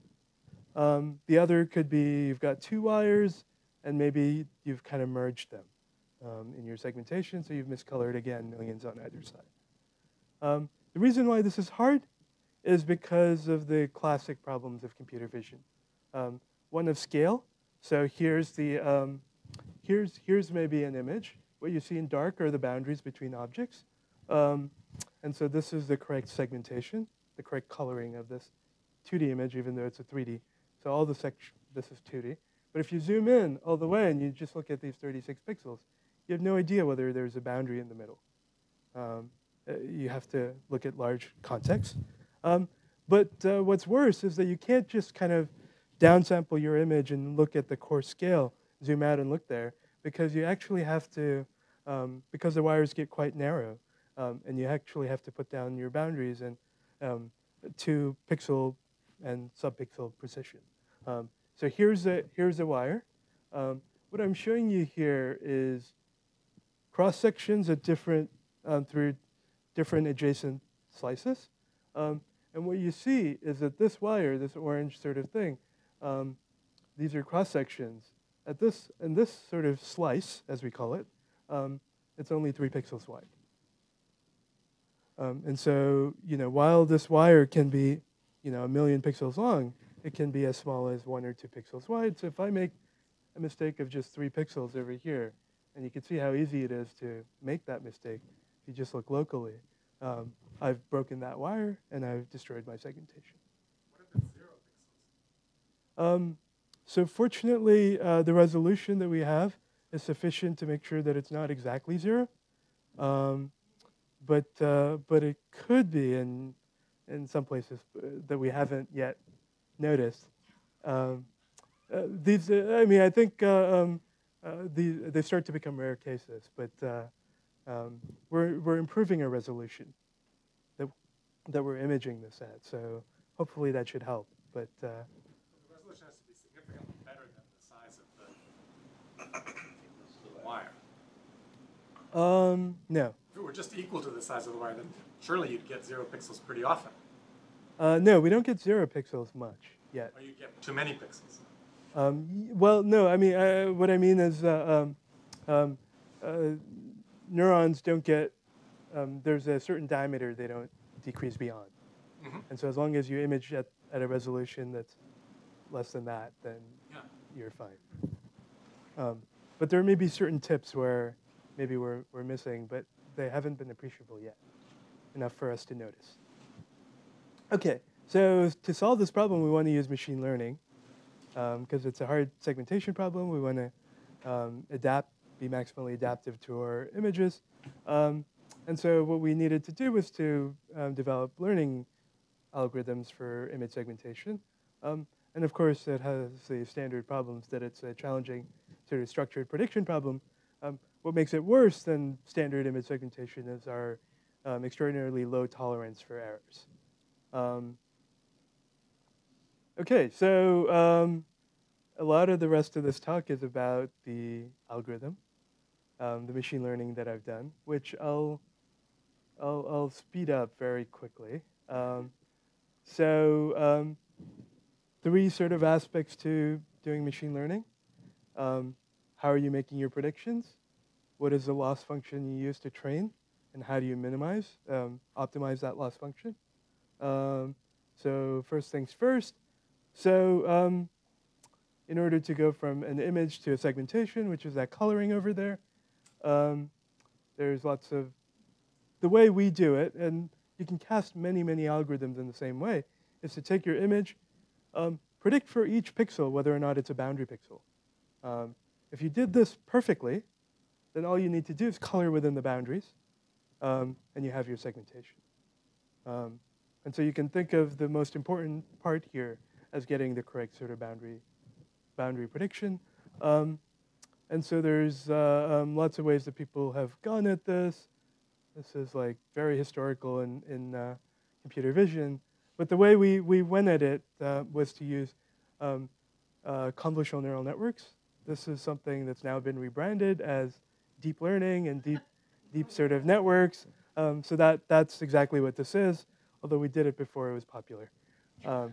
Um, the other could be you've got two wires, and maybe you've kind of merged them um, in your segmentation, so you've miscolored, again, millions on either side. Um, the reason why this is hard is because of the classic problems of computer vision. Um, one of scale. So here's, the, um, here's, here's maybe an image. What you see in dark are the boundaries between objects. Um, And so this is the correct segmentation, the correct coloring of this two D image, even though it's a three D. So all the section, this is two D. But if you zoom in all the way and you just look at these thirty-six pixels, you have no idea whether there's a boundary in the middle. Um, uh, you have to look at large contexts. Um, but uh, what's worse is that you can't just kind of downsample your image and look at the coarse scale, zoom out and look there, because you actually have to, um, because the wires get quite narrow, um, and you actually have to put down your boundaries and um, to pixel and subpixel precision. Um, so here's a, here's a wire. Um, what I'm showing you here is cross sections at different, um, through different adjacent slices. Um, and what you see is that this wire, this orange sort of thing, um, these are cross sections. At this, in this sort of slice, as we call it, um, it's only three pixels wide. Um, and so, you know, while this wire can be, you know, a million pixels long, it can be as small as one or two pixels wide. So if I make a mistake of just three pixels over here, and you can see how easy it is to make that mistake if you just look locally, um, I've broken that wire and I've destroyed my segmentation. What if it's zero pixels? Um, so fortunately, uh, the resolution that we have is sufficient to make sure that it's not exactly zero. Um, but uh, but it could be in in some places that we haven't yet noticed. Um, uh, these, uh, I mean, I think uh, um, uh, the, they start to become rare cases, but uh, um, we're we're improving our resolution that that we're imaging this at. So hopefully that should help. But uh, the resolution has to be significantly better than the size of the wire. Um, no. If it were just equal to the size of the wire, then surely you'd get zero pixels pretty often. Uh, no, we don't get zero pixels much yet. Or you get too many pixels. Um, well, no, I mean, uh, what I mean is uh, um, um, uh, neurons don't get, um, there's a certain diameter they don't decrease beyond. Mm-hmm. And so as long as you image at, at a resolution that's less than that, then Yeah. you're fine. Um, but there may be certain tips where maybe we're, we're missing, but they haven't been appreciable yet, enough for us to notice. Okay, so to solve this problem, we want to use machine learning because um, it's a hard segmentation problem. We want to um, adapt, be maximally adaptive to our images. Um, and so what we needed to do was to um, develop learning algorithms for image segmentation. Um, and of course, it has the standard problems that it's a challenging sort of structured prediction problem. Um, what makes it worse than standard image segmentation is our um, extraordinarily low tolerance for errors. Um, okay, so um, a lot of the rest of this talk is about the algorithm, um, the machine learning that I've done, which I'll, I'll, I'll speed up very quickly. Um, so um, three sort of aspects to doing machine learning. Um, how are you making your predictions? What is the loss function you use to train? And how do you minimize, um, optimize that loss function? Um, so first things first. So um, in order to go from an image to a segmentation, which is that coloring over there, um, there's lots of, the way we do it, and you can cast many, many algorithms in the same way, is to take your image, um, predict for each pixel whether or not it's a boundary pixel. Um, if you did this perfectly, then all you need to do is color within the boundaries, um, and you have your segmentation. Um, and so you can think of the most important part here as getting the correct sort of boundary, boundary prediction. Um, and so there's uh, um, lots of ways that people have gone at this. This is like very historical in, in uh, computer vision. But the way we, we went at it uh, was to use um, uh, convolutional neural networks. This is something that's now been rebranded as deep learning and deep, deep sort of networks. Um, so that, that's exactly what this is, although we did it before it was popular. Um,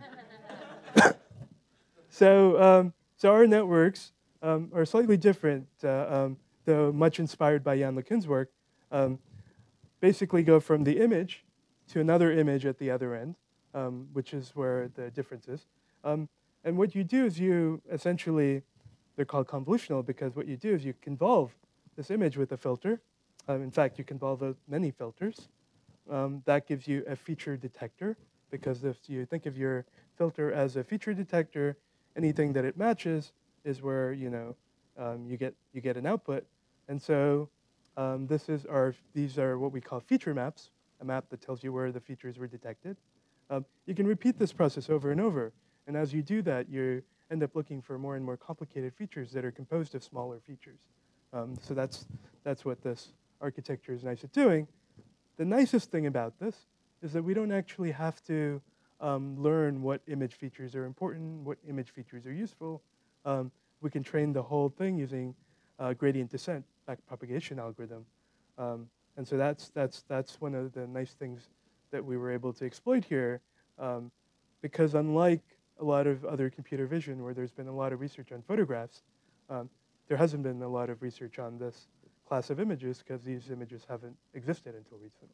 so, um, so our networks um, are slightly different, uh, um, though much inspired by Jan LeCun's work. Um, basically go from the image to another image at the other end, um, which is where the difference is. Um, and what you do is you essentially, they're called convolutional because what you do is you convolve this image with a filter. Um, in fact, you convolve uh, many filters. Um, that gives you a feature detector because if you think of your filter as a feature detector, anything that it matches is where you know um, you get you get an output. And so um, this is our these are what we call feature maps, a map that tells you where the features were detected. Um, you can repeat this process over and over, and as you do that, you end up looking for more and more complicated features that are composed of smaller features. Um, so that's that's what this architecture is nice at doing. The nicest thing about this is that we don't actually have to um, learn what image features are important, what image features are useful. Um, we can train the whole thing using uh, gradient descent backpropagation algorithm. Um, and so that's, that's, that's one of the nice things that we were able to exploit here, um, because unlike a lot of other computer vision where there's been a lot of research on photographs, um, there hasn't been a lot of research on this class of images because these images haven't existed until recently.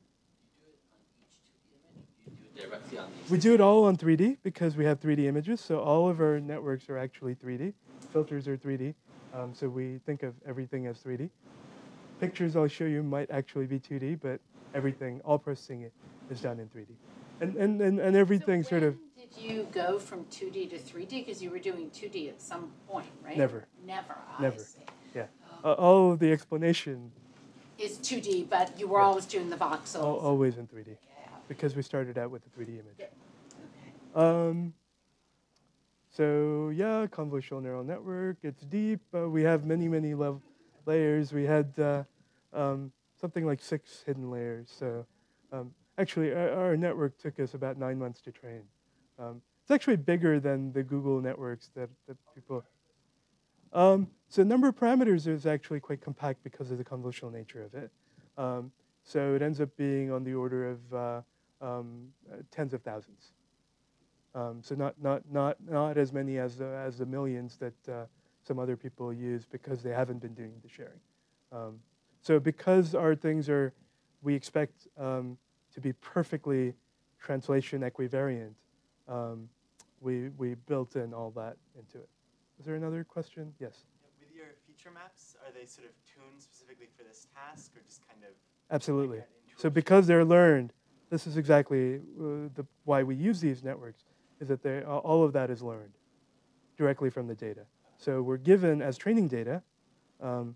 Directly on these. We do it all on three D because we have three D images, so all of our networks are actually three D. Filters are three D, um, so we think of everything as three D. Pictures I'll show you might actually be two D, but everything, all processing is done in three D. And, and, and, and everything so sort of... Did you go from two D to three D? Because you were doing two D at some point, right? Never. Never, I Never. see. Yeah. Uh, all of the explanation... Is two D, but you were Yeah. always doing the voxels. Al always in three D. Yeah. Because we started out with a three D image. Okay. Um, so yeah, convolutional neural network, it's deep. Uh, we have many, many lev layers. We had uh, um, something like six hidden layers. So um, actually, our, our network took us about nine months to train. Um, it's actually bigger than the Google networks that, that people... Um, so number of parameters is actually quite compact because of the convolutional nature of it. Um, so it ends up being on the order of uh, um, uh, tens of thousands. Um, so not, not, not, not as many as, uh, as the millions that uh, some other people use because they haven't been doing the sharing. Um, so because our things are, we expect um, to be perfectly translation equivariant, um, we, we built in all that into it. Is there another question? Yes. Yeah, with your feature maps, are they sort of tuned specifically for this task, or just kind of? Absolutely. Like so because they're learned, this is exactly uh, the, why we use these networks, is that they, uh, all of that is learned directly from the data. So we're given as training data, um,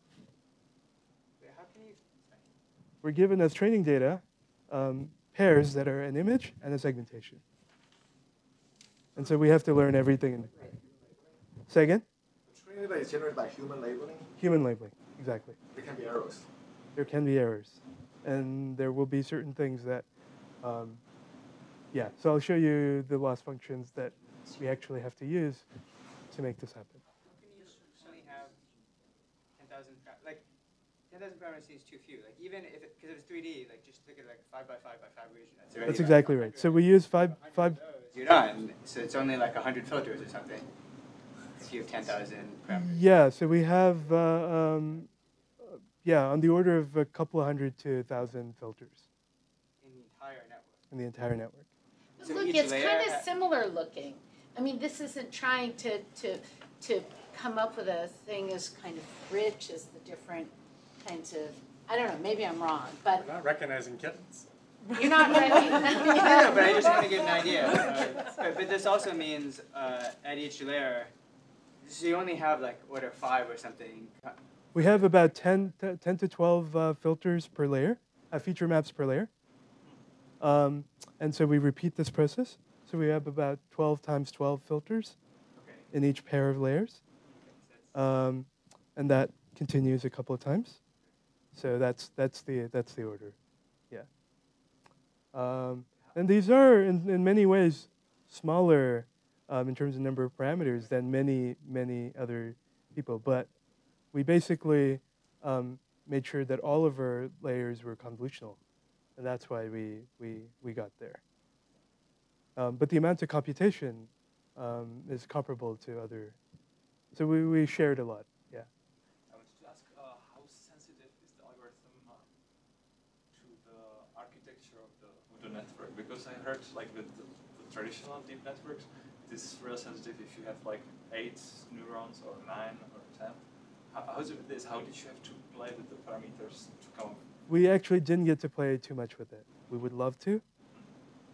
How can you? we're given as training data um, pairs that are an image and a segmentation. And so we have to learn everything. In Say again? The training data is generated by human labeling? Human labeling, exactly. There can be errors. There can be errors. And there will be certain things that, um, yeah. So I'll show you the loss functions that we actually have to use to make this happen. How can you only have ten thousand, like, ten thousand parameters seems too few. Like, even if it, because if it's three D, like, just look at like five by five by five region. That's, That's exactly right. So we use five, five. You're done. So it's only like one hundred filters or something. If you have ten thousand parameters. Yeah, so we have, uh, um, uh, yeah, on the order of a couple of hundred to a thousand filters. In the entire network. In the entire network. So Look, each it's layer kind of ha- similar looking. I mean, this isn't trying to, to, to come up with a thing as kind of rich as the different kinds of, I don't know, maybe I'm wrong, but We're not recognizing kittens. you're not ready. no, no, but I just want to get an idea. Uh, but, but this also means uh, at each layer, so you only have like, what, a five or something. We have about ten, ten to twelve uh, filters per layer, uh, feature maps per layer. Um, and so we repeat this process. So we have about twelve times twelve filters Okay. in each pair of layers. Um, and that continues a couple of times. So that's, that's, the, that's the order, yeah. Um, and these are, in, in many ways, smaller um, in terms of number of parameters than many, many other people. But we basically um, made sure that all of our layers were convolutional. And that's why we, we, we got there. Um, but the amount of computation um, is comparable to other. So we, we shared a lot, yeah. I wanted to ask, uh, how sensitive is the algorithm uh, to the architecture of the, of the network? Because I heard, like, with the, the traditional deep networks, it is real sensitive if you have, like, eight neurons or nine or ten. How, how's it with this? How did you have to play with the parameters to come up? We actually didn't get to play too much with it. We would love to.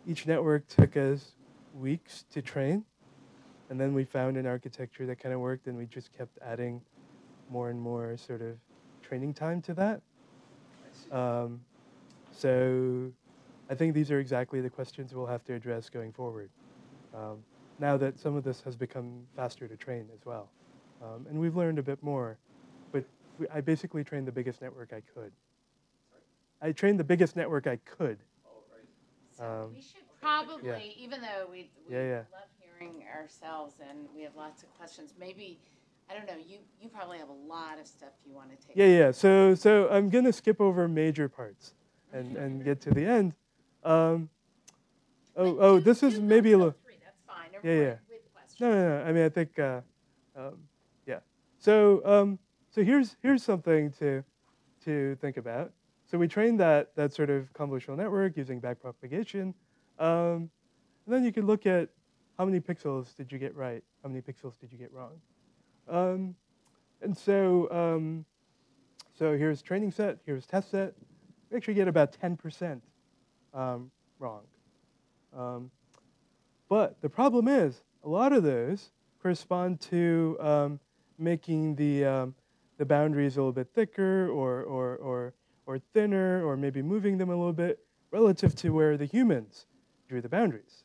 each network took us weeks to train. And then we found an architecture that kind of worked, and we just kept adding more and more sort of training time to that. Um, so I think these are exactly the questions we'll have to address going forward. Um, now that some of this has become faster to train as well. Um, and we've learned a bit more. But we, I basically trained the biggest network I could. I trained the biggest network I could. So um, we should probably, yeah. even though we, we Yeah, yeah. love hearing ourselves and we have lots of questions, maybe, I don't know, you, you probably have a lot of stuff you want to take. Yeah, yeah. So, so I'm going to skip over major parts and, and get to the end. Um, oh, oh, this is maybe a little. That's fine. Yeah, yeah. With questions. No, no, no. I mean, I think, uh, um, yeah. So, um, so here's here's something to to think about. So we trained that that sort of convolutional network using backpropagation, um, and then you can look at how many pixels did you get right, how many pixels did you get wrong, um, and so um, so here's training set, here's test set. We actually get about ten percent um, wrong. Um, but the problem is, a lot of those correspond to um, making the um, the boundaries a little bit thicker, or or or or thinner, or maybe moving them a little bit relative to where the humans drew the boundaries.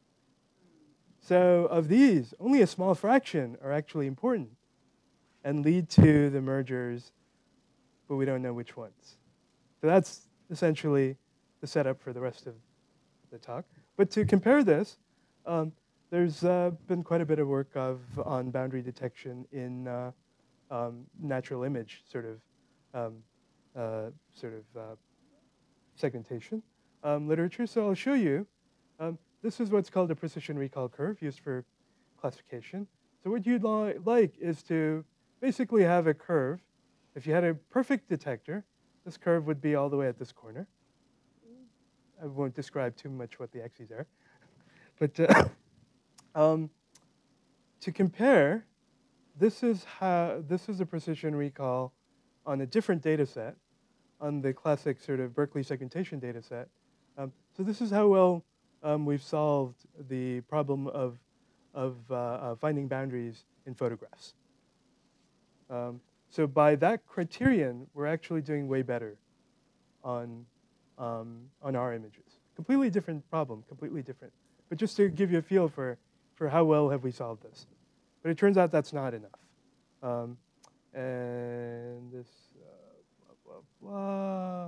So of these, only a small fraction are actually important and lead to the mergers, but we don't know which ones. So that's essentially the setup for the rest of the talk. But to compare this, um, there's uh, been quite a bit of work of, on boundary detection in uh, um, natural image sort of um, uh, sort of uh, segmentation um, literature. So I'll show you. Um, this is what's called a precision recall curve used for classification. So what you'd li like is to basically have a curve. If you had a perfect detector, this curve would be all the way at this corner. I won't describe too much what the axes are. But uh, um, to compare, this is how this is a precision recall on a different data set, on the classic sort of Berkeley segmentation data set. Um, so this is how well um, we've solved the problem of, of uh, uh, finding boundaries in photographs. Um, so by that criterion, we're actually doing way better on, um, on our images. Completely different problem, completely different. But just to give you a feel for, for how well have we solved this. But it turns out that's not enough. Um, and this, uh, blah, blah, blah.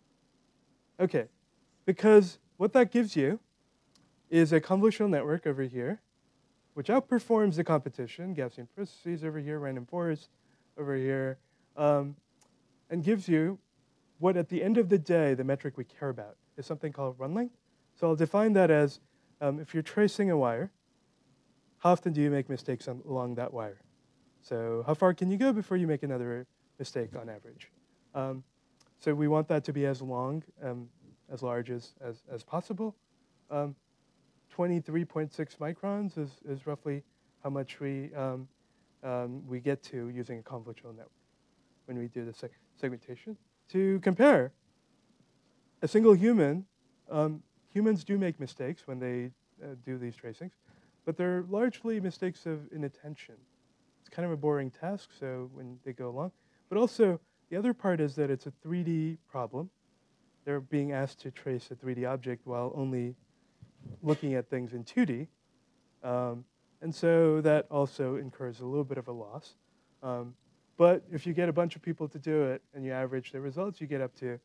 Okay, because what that gives you is a convolutional network over here, which outperforms the competition, Gaussian processes over here, random forest over here, um, and gives you what at the end of the day, the metric we care about is something called run length. So I'll define that as um, if you're tracing a wire, how often do you make mistakes on, along that wire? So how far can you go before you make another mistake on average? Um, so we want that to be as long, um, as large as, as, as possible. Um, twenty-three point six microns is, is roughly how much we, um, um, we get to using a convolutional network when we do the seg segmentation. To compare, a single human, um, humans do make mistakes when they uh, do these tracings, but they're largely mistakes of inattention. It's kind of a boring task, so when they go along. But also, the other part is that it's a three D problem. They're being asked to trace a three D object while only looking at things in two D. Um, and so that also incurs a little bit of a loss. Um, but if you get a bunch of people to do it and you average the results, you get up to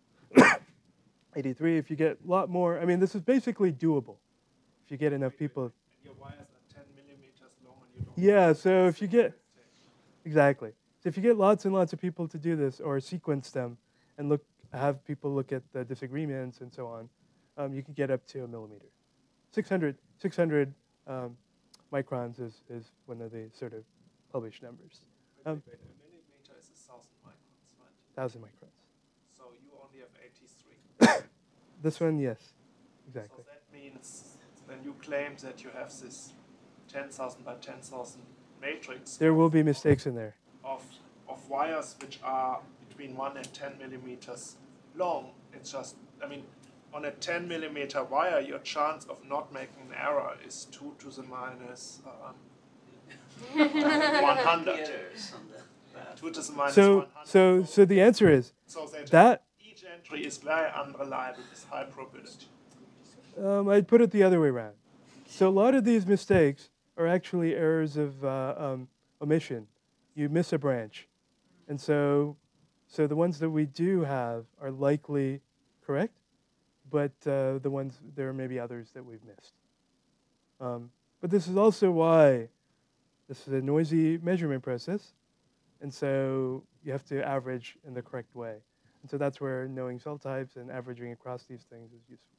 eighty-three. If you get a lot more, I mean, this is basically doable. If you get enough people. Your wires are ten millimeters long and you don't. Yeah, so if you get, exactly. So if you get lots and lots of people to do this or sequence them and look, have people look at the disagreements and so on, um, you can get up to a millimeter. six hundred, six hundred um, microns is, is one of the sort of published numbers. Um, wait, wait, a millimeter is a thousand microns, right? Thousand microns. So you only have eighty-three. This one, yes, exactly. So that means then you claim that you have this ten thousand by ten thousand matrix. There of, will be mistakes in there. Of, of wires which are between one and ten millimeters long. It's just, I mean, on a ten millimeter wire, your chance of not making an error is two to the minus um, one hundred. two to the minus So, one hundred. so, so the answer is So that, that each entry is very unreliable with high probability. um, I'd put it the other way around. So a lot of these mistakes are actually errors of uh, um, omission. You miss a branch. And so, so the ones that we do have are likely correct, but uh, the ones, there may be others that we've missed. Um, but this is also why this is a noisy measurement process, and so you have to average in the correct way. And so that's where knowing cell types and averaging across these things is useful.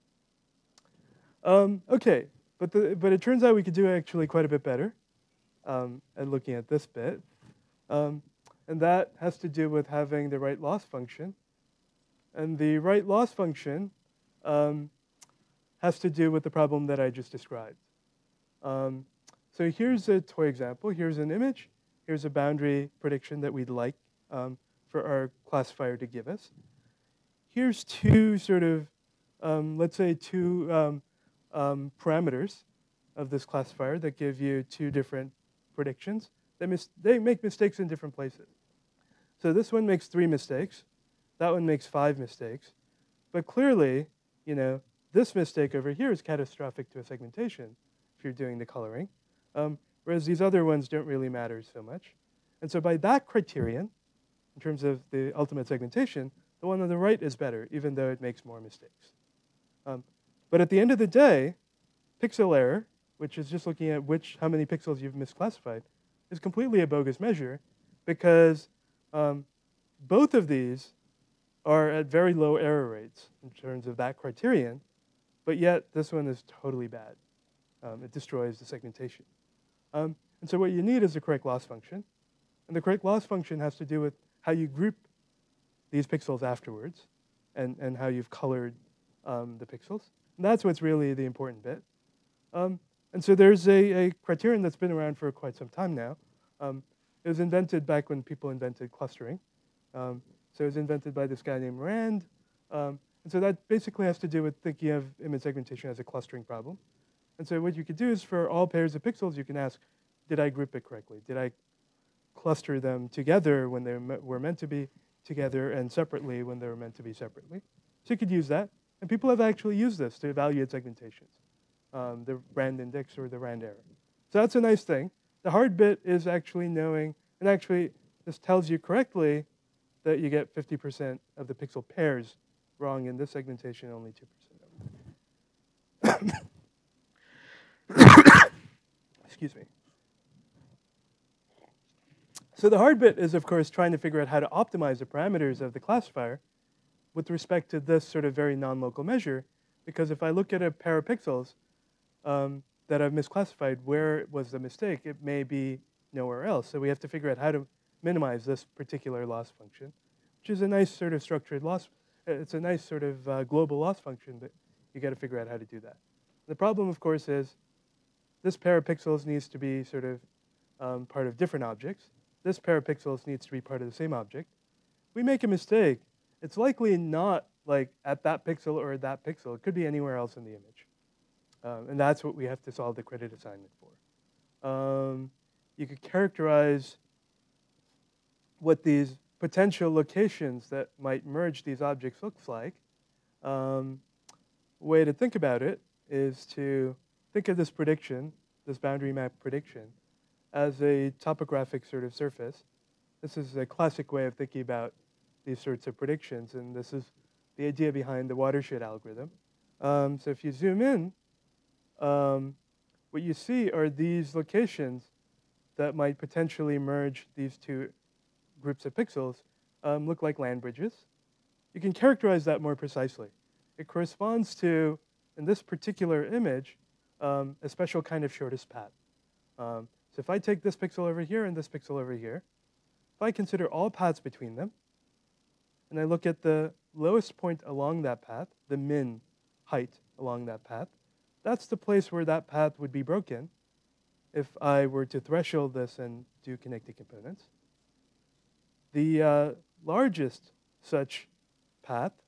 Um, okay, but, the, but it turns out we could do actually quite a bit better um, at looking at this bit. Um, and that has to do with having the right loss function. And the right loss function um, has to do with the problem that I just described. Um, so here's a toy example. Here's an image. Here's a boundary prediction that we'd like um, for our classifier to give us. Here's two sort of, um, let's say two um, um, parameters of this classifier that give you two different predictions. They, mis they make mistakes in different places. So this one makes three mistakes. That one makes five mistakes. But clearly, you know, this mistake over here is catastrophic to a segmentation if you're doing the coloring, um, whereas these other ones don't really matter so much. And so by that criterion, in terms of the ultimate segmentation, the one on the right is better, even though it makes more mistakes. Um, but at the end of the day, pixel error, which is just looking at which, how many pixels you've misclassified, is completely a bogus measure because um, both of these are at very low error rates in terms of that criterion, but yet this one is totally bad. Um, it destroys the segmentation. Um, and so what you need is the correct loss function. And the correct loss function has to do with how you group these pixels afterwards and, and how you've colored um, the pixels. And that's what's really the important bit. Um, and so there's a, a criterion that's been around for quite some time now. Um, it was invented back when people invented clustering. Um, so it was invented by this guy named Rand. Um, and so that basically has to do with thinking of image segmentation as a clustering problem. And so what you could do is for all pairs of pixels, you can ask, did I group it correctly? Did I cluster them together when they were meant to be together and separately when they were meant to be separately? So you could use that. And people have actually used this to evaluate segmentations, um, the Rand index or the Rand error. So that's a nice thing. The hard bit is actually knowing, and actually this tells you correctly that you get fifty percent of the pixel pairs wrong in this segmentation, only two percent. Excuse me. So the hard bit is, of course, trying to figure out how to optimize the parameters of the classifier with respect to this sort of very non-local measure, because if I look at a pair of pixels um, that I've misclassified, where was the mistake? It may be nowhere else. So we have to figure out how to minimize this particular loss function, which is a nice sort of structured loss. It's a nice sort of uh, global loss function, but you got to figure out how to do that. The problem, of course, is this pair of pixels needs to be sort of um, part of different objects. This pair of pixels needs to be part of the same object. We make a mistake. It's likely not like at that pixel or that pixel. It could be anywhere else in the image. Um, and that's what we have to solve the credit assignment for. Um, you could characterize what these potential locations that might merge these objects looks like. Um, way to think about it is to think of this prediction, this boundary map prediction, as a topographic sort of surface. This is a classic way of thinking about these sorts of predictions, and this is the idea behind the watershed algorithm. Um, so if you zoom in, um, what you see are these locations that might potentially merge these two groups of pixels um, look like land bridges. You can characterize that more precisely. It corresponds to, in this particular image, um, a special kind of shortest path. Um, so if I take this pixel over here and this pixel over here, if I consider all paths between them, and I look at the lowest point along that path, the min height along that path, that's the place where that path would be broken if I were to threshold this and do connected components. The uh, largest such path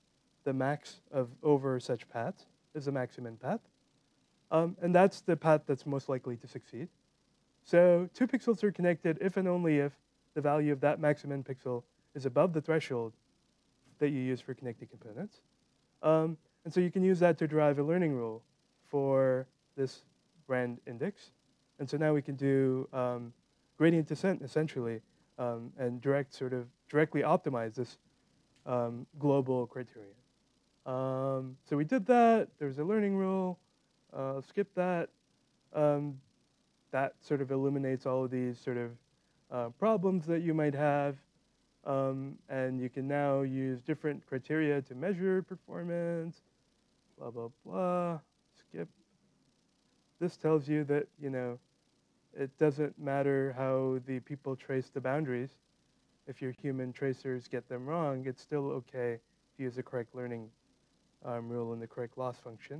the max of over such paths is the maximum path. Um, and that's the path that's most likely to succeed. So two pixels are connected if and only if the value of that maximum pixel is above the threshold that you use for connected components. Um, and so you can use that to derive a learning rule for this brand index. And so now we can do um, gradient descent, essentially, um, and direct sort of directly optimize this um, global criterion. Um, so we did that. There's a learning rule. Uh, skip that. Um, that sort of eliminates all of these sort of uh, problems that you might have. Um, and you can now use different criteria to measure performance, blah, blah, blah. Skip. This tells you that, you know, it doesn't matter how the people trace the boundaries. If your human tracers get them wrong, it's still okay to use the correct learning um, rule and the correct loss function.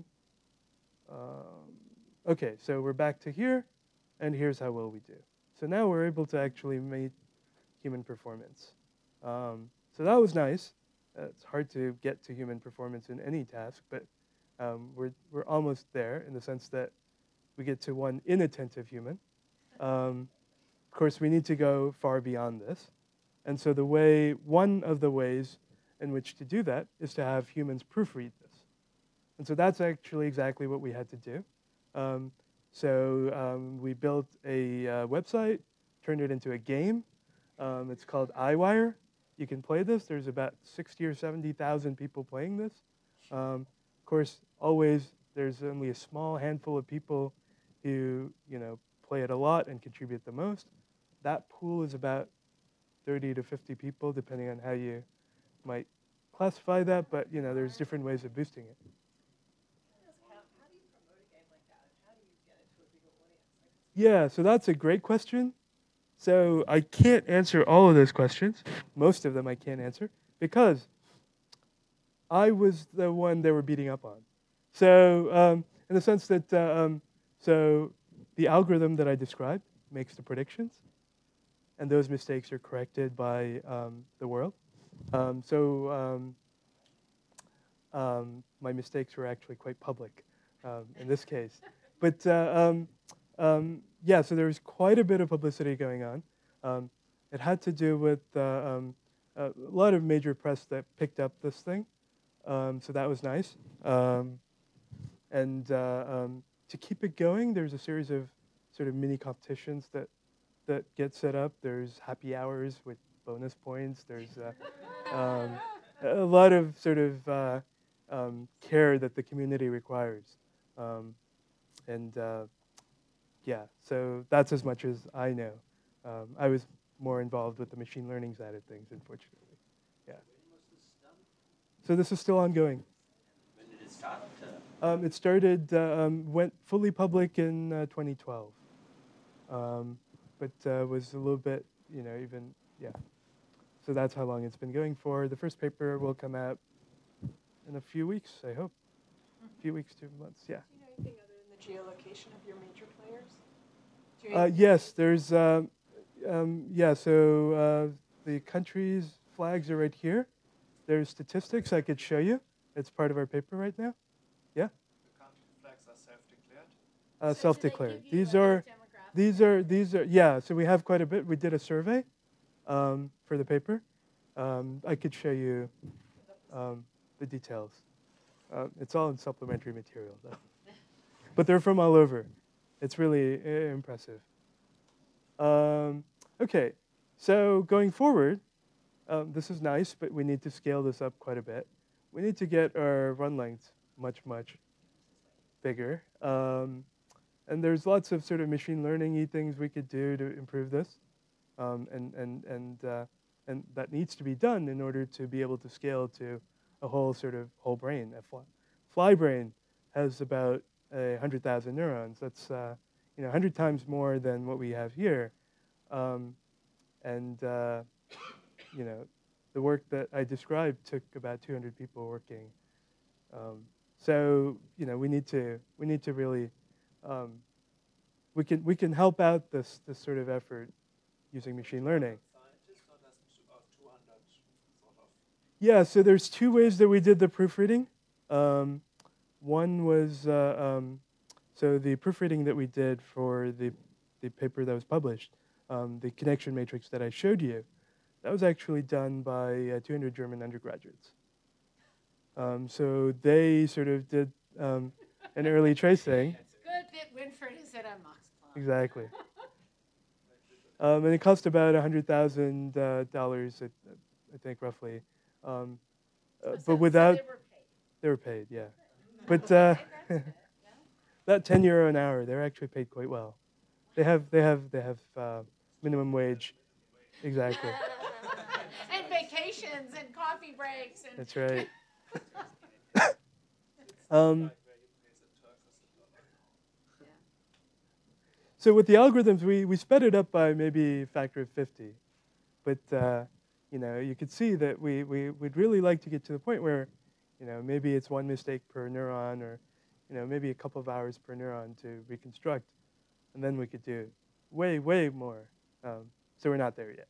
Um, okay, so we're back to here, and here's how well we do. So now we're able to actually meet human performance. Um, so that was nice. Uh, it's hard to get to human performance in any task, but um, we're, we're almost there in the sense that we get to one inattentive human. Um, of course, we need to go far beyond this. And so the way, one of the ways in which to do that is to have humans proofread this. And so that's actually exactly what we had to do. Um, so um, we built a uh, website, turned it into a game. Um, it's called iWire. You can play this. There's about sixty or seventy thousand people playing this. Um, of course, always there's only a small handful of people who, you know, play it a lot and contribute the most. That pool is about thirty to fifty people, depending on how you might classify that. But, you know, there's different ways of boosting it. Yeah, so that's a great question. So I can't answer all of those questions. Most of them I can't answer because I was the one they were beating up on. So um, in the sense that, uh, um, so the algorithm that I described makes the predictions, and those mistakes are corrected by um, the world. Um, so um, um, my mistakes were actually quite public um, in this case. But uh, um, um, yeah, so there was quite a bit of publicity going on. Um, it had to do with uh, um, a lot of major press that picked up this thing. Um, so that was nice. Um, and uh, um, to keep it going, there's a series of sort of mini competitions that that get set up. There's happy hours with bonus points. There's uh, um, a lot of sort of uh, um, care that the community requires. Um, and uh, yeah, so that's as much as I know. Um, I was more involved with the machine learning side of things, unfortunately. Yeah. So this is still ongoing. When did it start? Um, it started, uh, um, went fully public in uh, twenty twelve. Um, but uh, was a little bit, you know, even, yeah. So that's how long it's been going for. The first paper will come out in a few weeks, I hope. A few weeks, two months, yeah. Do you know anything other than the geolocation of your major players? Do you Uh, yes, there's, uh, um, yeah, so uh, the countries' flags are right here. There's statistics I could show you. It's part of our paper right now. Yeah? The country flags are self-declared? Uh, So self-declared. do they give you, These like, are, demographics? these are, these are, yeah, so we have quite a bit. We did a survey um, for the paper. Um, I could show you um, the details. Uh, it's all in supplementary material, though. But they're from all over. It's really uh, impressive. Um, okay, so going forward, um, this is nice, but we need to scale this up quite a bit. We need to get our run lengths much, much bigger. Um, and there's lots of sort of machine learning-y things we could do to improve this. Um, and, and, and, uh, and that needs to be done in order to be able to scale to a whole sort of whole brain. A fly, fly brain has about one hundred thousand neurons. That's uh, you know, one hundred times more than what we have here. Um, and uh, you know, the work that I described took about two hundred people working. Um, so you know, we need to we need to really um, we can we can help out this this sort of effort using machine learning. Scientists, or that's about two hundred sort of Yeah, so there's two ways that we did the proofreading. Um, one was, uh, um, so the proofreading that we did for the, the paper that was published, um, the connection matrix that I showed you, that was actually done by uh, two hundred German undergraduates. Um, so they sort of did um, an early tracing. It's good that Winfried is at a Max Planck. Exactly. Um, and it cost about one hundred thousand dollars, uh, I, I think, roughly. Um, uh, so, but without, so they were paid. They were paid, yeah. But uh, that ten euro an hour, they're actually paid quite well. They have, they have, they have uh, minimum wage, exactly. And vacations and coffee breaks. And That's right. um, so with the algorithms, we, we sped it up by maybe a factor of fifty. But uh, you know, you could see that we, we would really like to get to the point where, you know, maybe it's one mistake per neuron, or, you know, maybe a couple of hours per neuron to reconstruct, and then we could do way, way more. Um, so we're not there yet.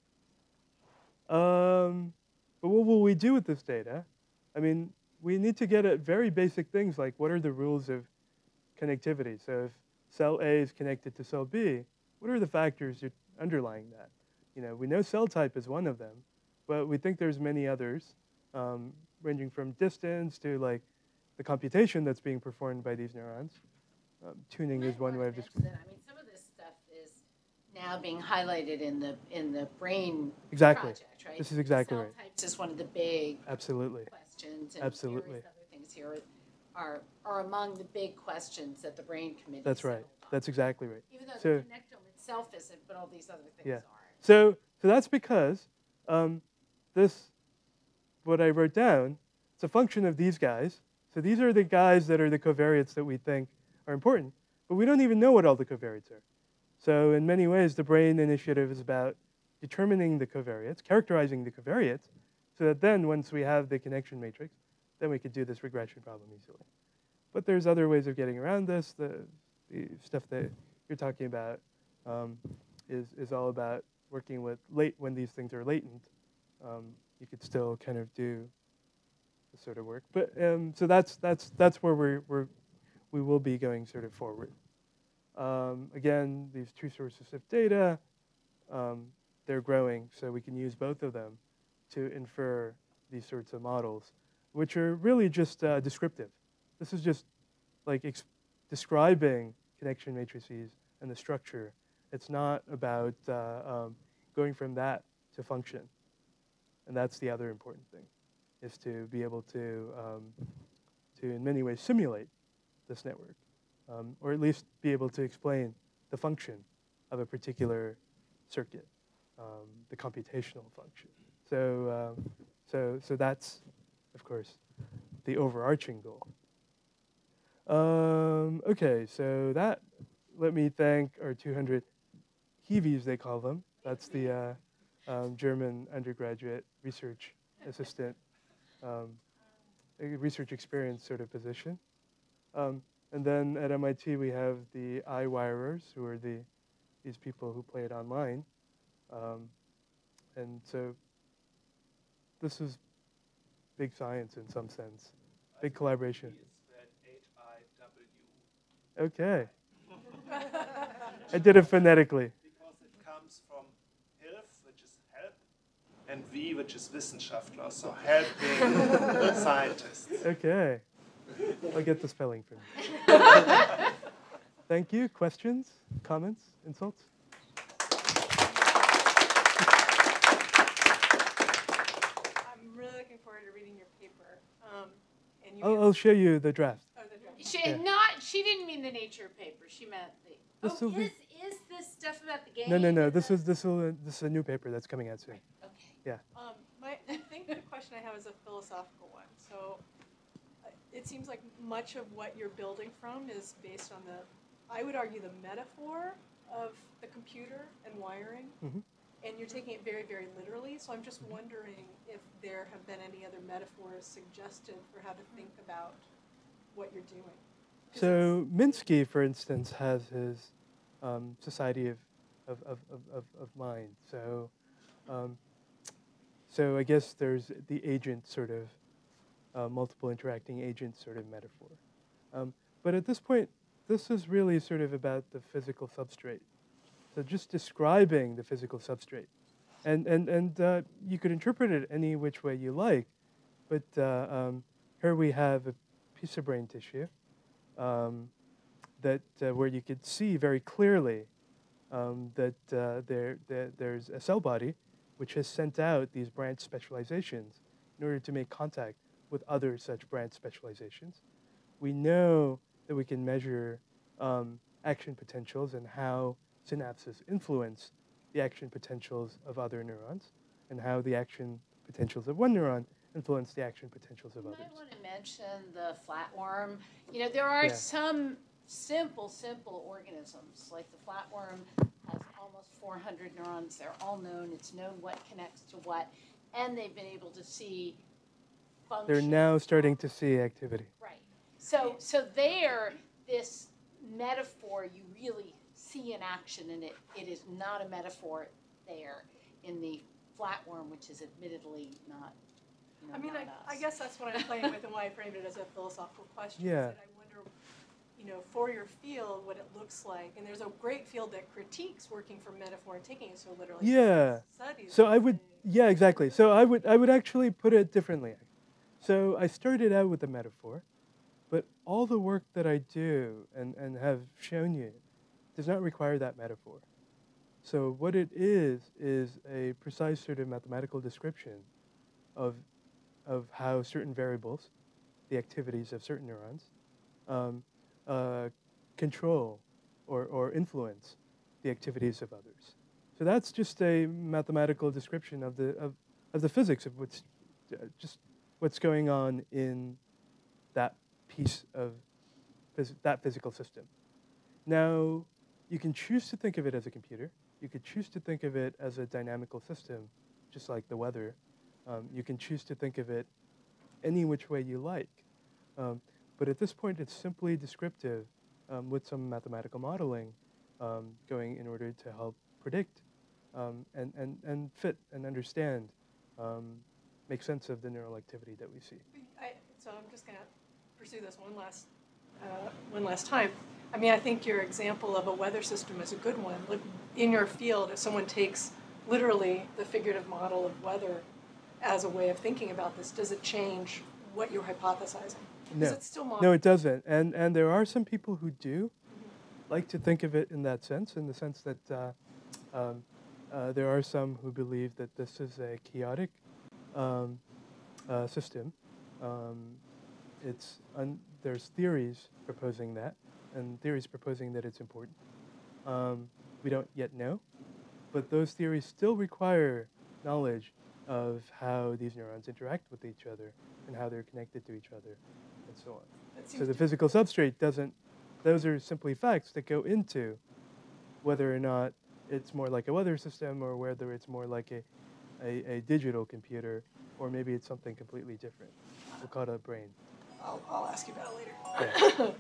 Um, but what will we do with this data? I mean, we need to get at very basic things like what are the rules of connectivity? So if cell A is connected to cell B, what are the factors underlying that? You know, we know cell type is one of them, but we think there's many others, um, ranging from distance to like the computation that's being performed by these neurons. Um, tuning is one way of describing. I mean, some of this stuff is now being highlighted in the in the brain exactly. project, right? This is exactly cell right. Types is one of the big Absolutely. questions, and Absolutely. various other things here are are among the big questions that the brain committee. That's right. That's exactly right. Even though so, the connectome itself isn't, but all these other things yeah. are. So so that's because um, this, what I wrote down, it's a function of these guys. So these are the guys that are the covariates that we think are important, but we don't even know what all the covariates are. So in many ways, the brain initiative is about determining the covariates, characterizing the covariates, so that then once we have the connection matrix, then we could do this regression problem easily. But there's other ways of getting around this. The, the stuff that you're talking about um, is, is all about working with late, when these things are latent, um, you could still kind of do this sort of work. But um, so that's, that's, that's where we're, we're, we will be going sort of forward. Um, again, these two sources of data, um, they're growing, so we can use both of them to infer these sorts of models, which are really just uh, descriptive. This is just like ex describing connection matrices and the structure. It's not about uh, um, going from that to function. And that's the other important thing, is to be able to, um, to in many ways, simulate this network, um, or at least be able to explain the function of a particular circuit, um, the computational function. So, um, so, so that's, of course, the overarching goal. Um, okay, so that, let me thank our two hundred Hiwis, they call them. That's the uh, um, German undergraduate research assistant, um, research experience sort of position. Um, and then at M I T, we have the I-wirers, who are the, these people who play it online. Um, and so this is big science in some sense, big collaboration. Okay. I did it phonetically. Because it comes from Hilf, which is help, and V, which is Wissenschaftler, so helping scientists. Okay. I'll get the spelling for you. Thank you. Questions, comments, insults? I'm really looking forward to reading your paper. Um, and you I'll, I'll show you the draft. Oh, the draft. She, Yeah. not, she didn't mean the nature paper. She meant the. This Oh, will be- is, is this stuff about the game? No, no, no. and This the- is this will this is a new paper that's coming out soon. Okay. Yeah. Um, my, I think the question I have is a philosophical one. So uh, it seems like much of what you're building from is based on the, I would argue, the metaphor of the computer and wiring. Mm-hmm. And you're taking it very, very literally. So I'm just wondering if there have been any other metaphors suggested for how to think about what you're doing. So Minsky, for instance, has his um, Society of, of, of, of, of Mind. So, um, so I guess there's the agent sort of, uh, multiple interacting agent sort of metaphor. Um, but at this point, this is really sort of about the physical substrate. So just describing the physical substrate. And, and, and uh, you could interpret it any which way you like, but uh, um, here we have a piece of brain tissue um, that, uh, where you could see very clearly um, that uh, there, there, there's a cell body which has sent out these branch specializations in order to make contact with other such branch specializations. We know that we can measure um, action potentials and how synapses influence the action potentials of other neurons, and how the action potentials of one neuron influence the action potentials of You others. might want to mention the flatworm. You know, there are Yeah. some simple, simple organisms, like the flatworm has almost four hundred neurons. They're all known. It's known what connects to what, and they've been able to see function. They're now starting to see activity. Right. So, so there, this metaphor, you really see in action, and it, it is not a metaphor there in the flatworm, which is admittedly not, you know, I mean, not I, I us. guess that's what I'm playing with and why I framed it as a philosophical question. Yeah. Is that I wonder, you know, for your field, what it looks like. And there's a great field that critiques working from metaphor and taking it so literally. Yeah. Studies So I would, yeah, exactly. So I would, I would actually put it differently. So I started out with the metaphor, but all the work that I do and, and have shown you does not require that metaphor. So what it is, is a precise sort of mathematical description of, of how certain variables, the activities of certain neurons, um, uh, control or, or influence the activities of others. So that's just a mathematical description of the, of, of the physics of what's, uh, just what's going on in that piece of phys that physical system. Now, you can choose to think of it as a computer. You could choose to think of it as a dynamical system, just like the weather. Um, you can choose to think of it any which way you like. Um, but at this point, it's simply descriptive um, with some mathematical modeling um, going in order to help predict um, and, and, and fit and understand, um, make sense of the neural activity that we see. I, so I'm just going to pursue this one last, uh, one last time. I mean, I think your example of a weather system is a good one. Look, in your field, if someone takes literally the figurative model of weather as a way of thinking about this, does it change what you're hypothesizing? No, It's still no, it doesn't. And, and there are some people who do mm-hmm. like to think of it in that sense, in the sense that uh, um, uh, there are some who believe that this is a chaotic um, uh, system. Um, it's un there's theories proposing that, and theories proposing that it's important. Um, we don't yet know, but those theories still require knowledge of how these neurons interact with each other and how they're connected to each other, and so on. So the physical substrate doesn't, those are simply facts that go into whether or not it's more like a weather system or whether it's more like a, a, a digital computer, or maybe it's something completely different. We'll call it a brain. I'll, I'll ask you about it later. Yeah.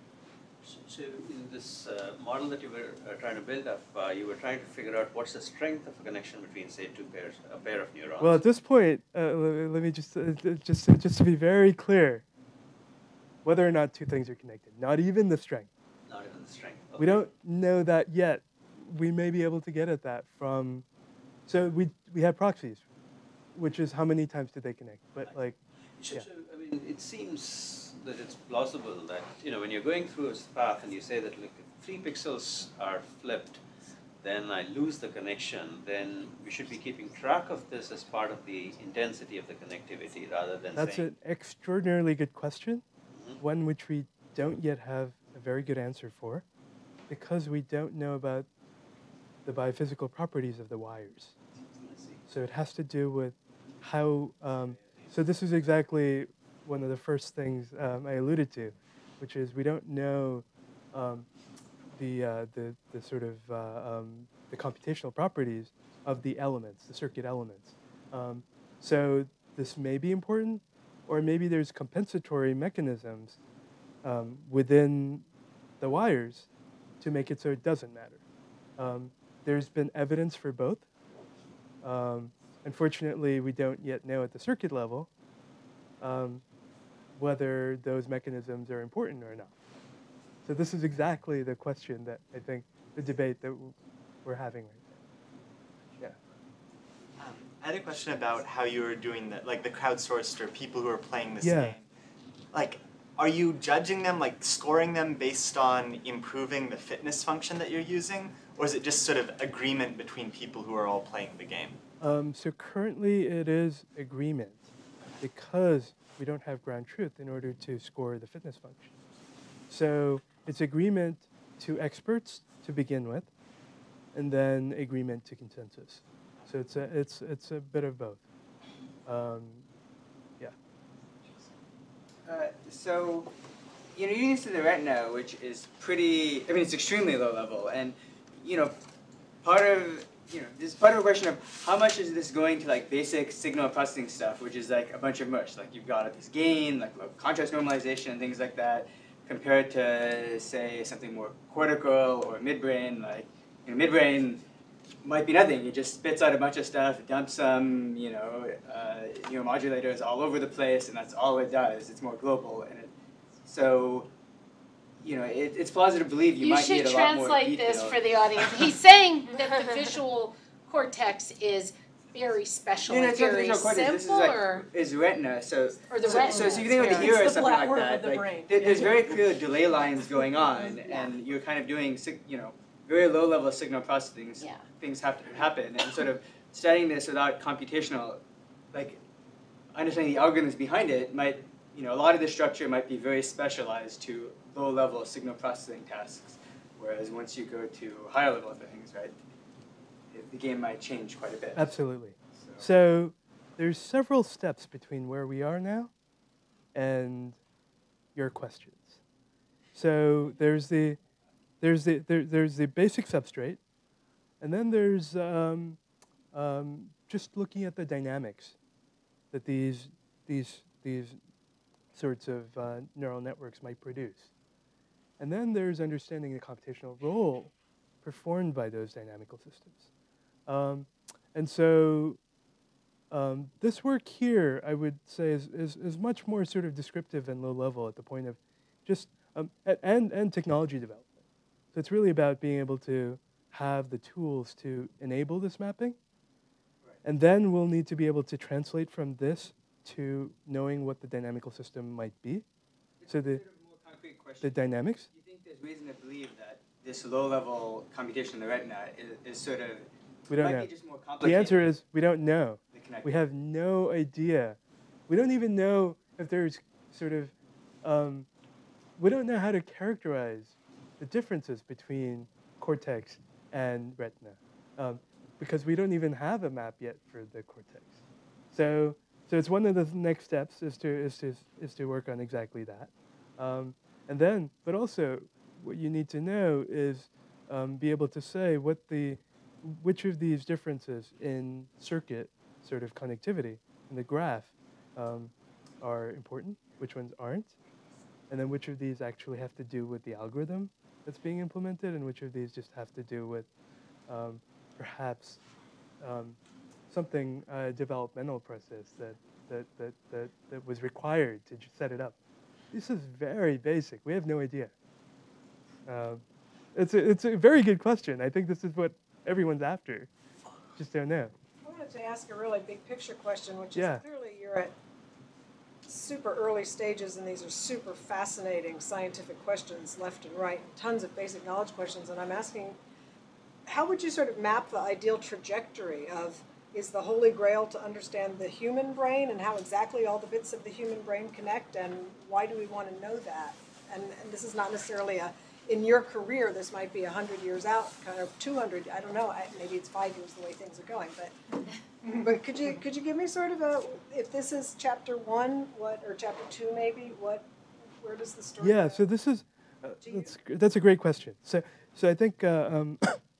So in this uh, model that you were uh, trying to build up, uh, you were trying to figure out what's the strength of a connection between, say, two pairs, a pair of neurons. Well, at this point, uh, let, let me just, uh, just, just to be very clear, whether or not two things are connected, not even the strength. Not even the strength. Okay. We don't know that yet. We may be able to get at that from, so we, we have proxies, which is how many times did they connect, but right. like, so, yeah. so, I mean, it seems that it's plausible that, you know, when you're going through a path and you say that, like, if three pixels are flipped, then I lose the connection, then we should be keeping track of this as part of the intensity of the connectivity rather than That's saying... an extraordinarily good question, mm-hmm. one which we don't yet have a very good answer for, because we don't know about the biophysical properties of the wires. So it has to do with how, um, so this is exactly one of the first things um, I alluded to, which is we don't know um, the, uh, the, the sort of uh, um, the computational properties of the elements, the circuit elements. Um, so this may be important, or maybe there's compensatory mechanisms um, within the wires to make it so it doesn't matter. Um, there's been evidence for both. Um, unfortunately, we don't yet know at the circuit level um, whether those mechanisms are important or not. So this is exactly the question that I think the debate that we're having right now. Yeah. Um, I had a question about how you were doing that, like the crowdsourced or people who are playing this Yeah. game. Like, are you judging them, like scoring them based on improving the fitness function that you're using? Or is it just sort of agreement between people who are all playing the game? Um, so currently it is agreement because we don't have ground truth in order to score the fitness function. So it's agreement to experts to begin with, and then agreement to consensus. So it's a, it's, it's a bit of both. Um, yeah. Uh, so, you know, you're used to the retina, which is pretty, I mean, it's extremely low level. And, you know, part of, you know, this is part of a question of how much is this going to like basic signal processing stuff, which is like a bunch of mush. Like you've got this gain, like contrast normalization and things like that, compared to, say, something more cortical or midbrain. Like, you know, midbrain might be nothing. It just spits out a bunch of stuff, dumps some, you know, uh, neuromodulators all over the place, and that's all it does. It's more global, and it, so, you know, it, it's plausible to believe you, You might should need a lot more translate detail. this for the audience. He's saying that the visual cortex is very special No, no, and it's not the very visual cortex. This is simple, like or is retina. So, Or the so, retina so, so if you is think about the very- ear or It's the something like flatworm that, of the like brain. there, there's very clear delay lines going on, and you're kind of doing, sig- you know, very low level signal processing. Yeah. Things have to happen, and sort of studying this without computational, like understanding the algorithms behind it might, you know, a lot of the structure might be very specialized to low level signal processing tasks, whereas once you go to higher level things, right, it, the game might change quite a bit. Absolutely. So there's several steps between where we are now and your questions. So there's the there's the there, there's the basic substrate, and then there's um, um, just looking at the dynamics that these these these sorts of uh, neural networks might produce, and then there's understanding the computational role performed by those dynamical systems, um, and so. Um, this work here, I would say, is, is, is much more sort of descriptive and low level at the point of just, um, and, and technology development. So it's really about being able to have the tools to enable this mapping. Right. And then we'll need to be able to translate from this to knowing what the dynamical system might be. It's so the, sort of a more concrete question. the dynamics. Do you think there's reason to believe that this low-level computation in the retina is, is sort of We don't might know. be just more complicated? The answer is we don't know. The We have no idea. We don't even know if there's sort of, um, we don't know how to characterize the differences between cortex and retina, um, because we don't even have a map yet for the cortex. So, so it's one of the next steps is to is to is to work on exactly that, um, and then, but also, what you need to know is um, be able to say what the which of these differences in circuit sort of connectivity in the graph um, are important, which ones aren't, and then which of these actually have to do with the algorithm that's being implemented, and which of these just have to do with um, perhaps um, something, uh, developmental process that, that, that, that, that was required to set it up. This is very basic. We have no idea. Uh, it's, a, it's a very good question. I think this is what everyone's after. Just don't know. I wanted to ask a really big picture question, which Yeah. is clearly you're at super early stages, and these are super fascinating scientific questions left and right, and tons of basic knowledge questions. And I'm asking, how would you sort of map the ideal trajectory of, is the holy grail to understand the human brain and how exactly all the bits of the human brain connect, and why do we want to know that? And, and this is not necessarily a, in your career, this might be one hundred years out, kind of two hundred, I don't know, I, maybe it's five years the way things are going, but but could you could you give me sort of a, if this is chapter one, what, or chapter two maybe, what, where does the story Yeah, go? so this is, uh, that's, that's a great question. So, so I think uh, um,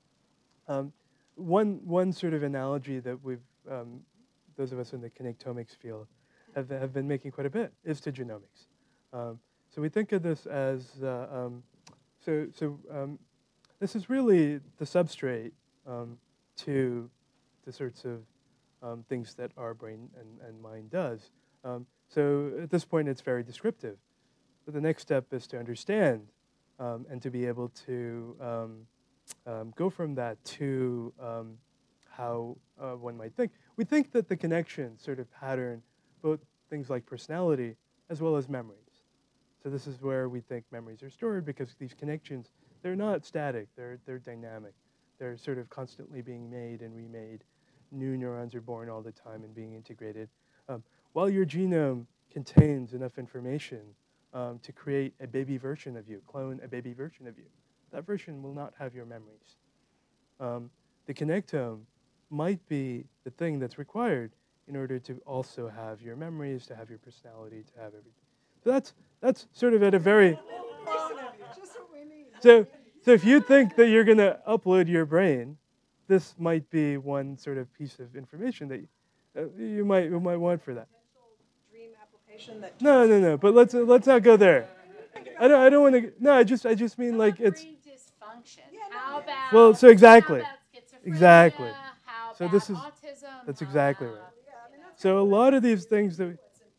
um, one, one sort of analogy that we've, um, those of us in the connectomics field have, have been making quite a bit is to genomics. Um, so we think of this as, uh, um, so, so um, this is really the substrate um, to the sorts of um, things that our brain and, and mind does. Um, so at this point, it's very descriptive. But the next step is to understand um, and to be able to um, um, go from that to um, how uh, one might think. We think that the connections sort of pattern both things like personality as well as memories. So this is where we think memories are stored, because these connections, they're not static, they're, they're dynamic. They're sort of constantly being made and remade. New neurons are born all the time and being integrated. Um, while your genome contains enough information um, to create a baby version of you, clone a baby version of you, that version will not have your memories. Um, the connectome might be the thing that's required in order to also have your memories, to have your personality, to have everything. So that's, that's sort of at a very... Just what we need. So, so if you think that you're going to upload your brain, this might be one sort of piece of information that you, uh, you might you might want for that. Dream application that No, no, no. But let's uh, let's not go there. I don't I don't want to. No, I just I just mean like it's. Brain dysfunction. How about? Well, so exactly, How about schizophrenia? exactly. How So about this is autism? that's How exactly about- right. So a lot of these things that. We,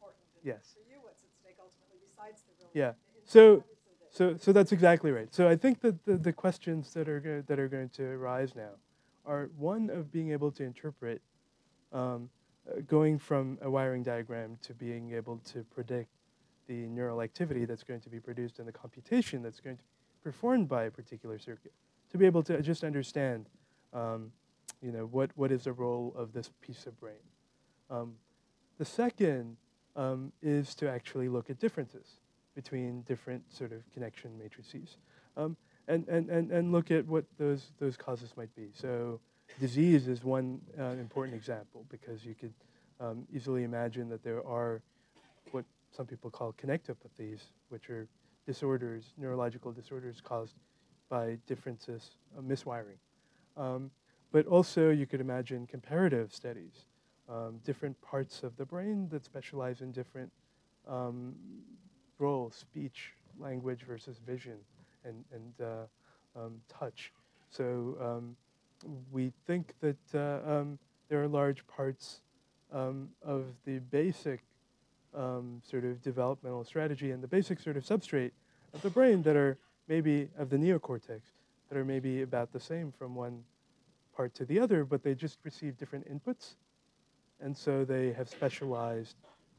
yes. For you, what's at stake ultimately, besides the real. Yeah. So. So, so that's exactly right. So I think that the, the questions that are go that are going to arise now are one of being able to interpret, um, uh, going from a wiring diagram to being able to predict the neural activity that's going to be produced in the computation that's going to be performed by a particular circuit. To be able to just understand, um, you know, what what is the role of this piece of brain. Um, the second um, is to actually look at differences between different sort of connection matrices, um, and, and, and, and look at what those, those causes might be. So disease is one uh, important example, because you could um, easily imagine that there are what some people call connectopathies, which are disorders, neurological disorders caused by differences, uh, miswiring. Um, but also you could imagine comparative studies, um, different parts of the brain that specialize in different um, role, speech, language versus vision, and, and uh, um, touch. So um, we think that uh, um, there are large parts um, of the basic um, sort of developmental strategy and the basic sort of substrate of the brain that are maybe, of the neocortex, that are maybe about the same from one part to the other, but they just receive different inputs. And so they have specialized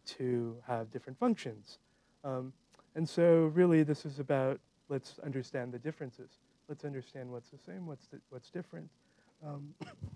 to have different functions. Um, and so really this is about, let's understand the differences. Let's understand what's the same, what's, the, what's different. Um,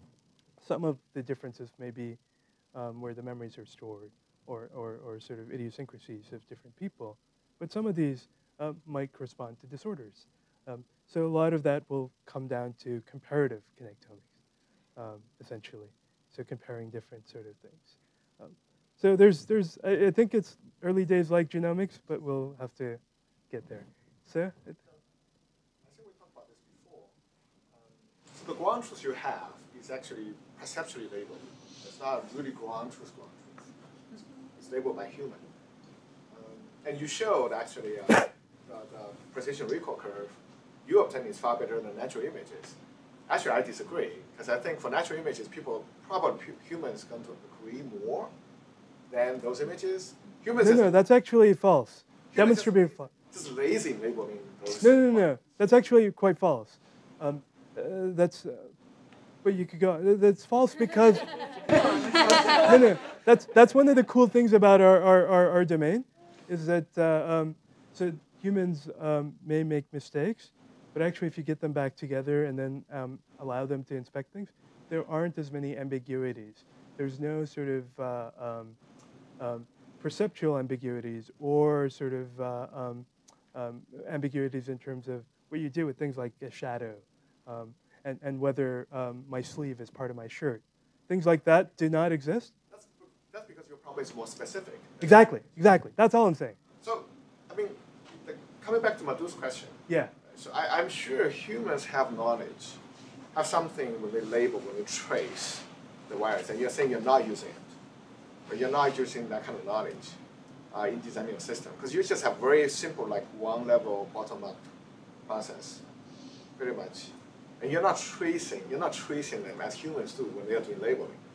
some of the differences may be um, where the memories are stored, or, or, or sort of idiosyncrasies of different people. But some of these uh, might correspond to disorders. Um, so a lot of that will come down to comparative connectomics, um, essentially. So comparing different sort of things. Um, So there's, there's, I, I think it's early days like genomics, but we'll have to get there. So, it, I think we talked about this before. Um, so the ground truth you have is actually perceptually labeled. It's not really ground truth, ground truth. It's, it's labeled by human. Um, and you showed actually uh, the, the precision recall curve you obtain is far better than natural images. Actually, I disagree, because I think for natural images, people, probably humans, going to agree more than those images. Humans no, no, that's actually false. Demonstrably false. Just lazy labeling those. No, no, no, that's actually quite false. Um, uh, that's, uh, but you could go, that's false because, no, no, that's, that's one of the cool things about our, our, our, our domain, is that uh, um, so humans um, may make mistakes, but actually if you get them back together and then um, allow them to inspect things, there aren't as many ambiguities. There's no sort of uh, um, um, perceptual ambiguities or sort of uh, um, um, ambiguities in terms of what you do with things like a shadow um, and, and whether um, my sleeve is part of my shirt. Things like that do not exist. That's, that's because your problem is more specific. Exactly, exactly. That's all I'm saying. So, I mean, the, coming back to Madhu's question. Yeah. So I, I'm sure humans have knowledge, have something when they label, when they trace the wires, and you're saying you're not using it. But you're not using that kind of knowledge uh, in designing your system. Because you just have very simple, like one level bottom-up process, pretty much. And you're not tracing, you're not tracing them as humans do when they are doing labeling.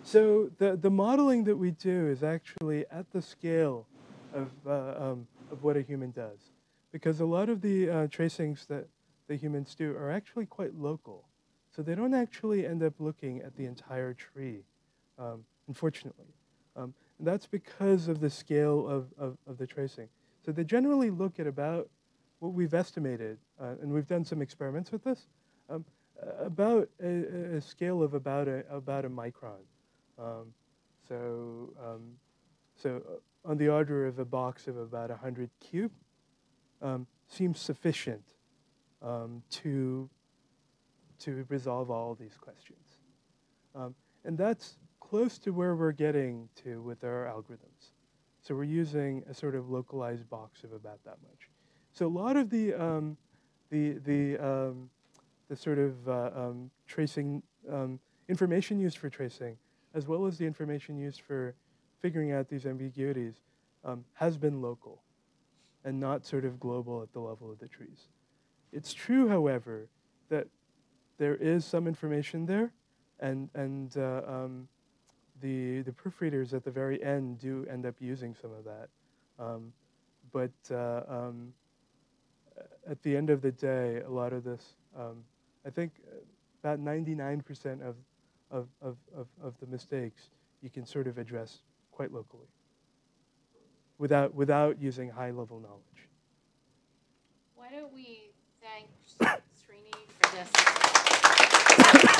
So the, the modeling that we do is actually at the scale of, uh, um, of what a human does. Because a lot of the uh, tracings that the humans do are actually quite local. So they don't actually end up looking at the entire tree, um, unfortunately. Um, and that's because of the scale of, of, of the tracing. So they generally look at about what we've estimated, uh, and we've done some experiments with this, um, about a, a scale of about a, about a micron. Um, so, um, so on the order of a box of about one hundred cube um, seems sufficient um, to, to resolve all these questions. Um, and that's close to where we're getting to with our algorithms. So we're using a sort of localized box of about that much. So a lot of the, um, the, the, um, the sort of uh, um, tracing, um, information used for tracing, as well as the information used for figuring out these ambiguities, um, has been local and not sort of global at the level of the trees. It's true, however, that there is some information there, and, and uh, um, the, the proofreaders at the very end do end up using some of that. Um, but uh, um, at the end of the day, a lot of this, um, I think about ninety-nine percent of, of, of, of, of the mistakes you can sort of address quite locally without, without using high-level knowledge. Why don't we thank Srini for this?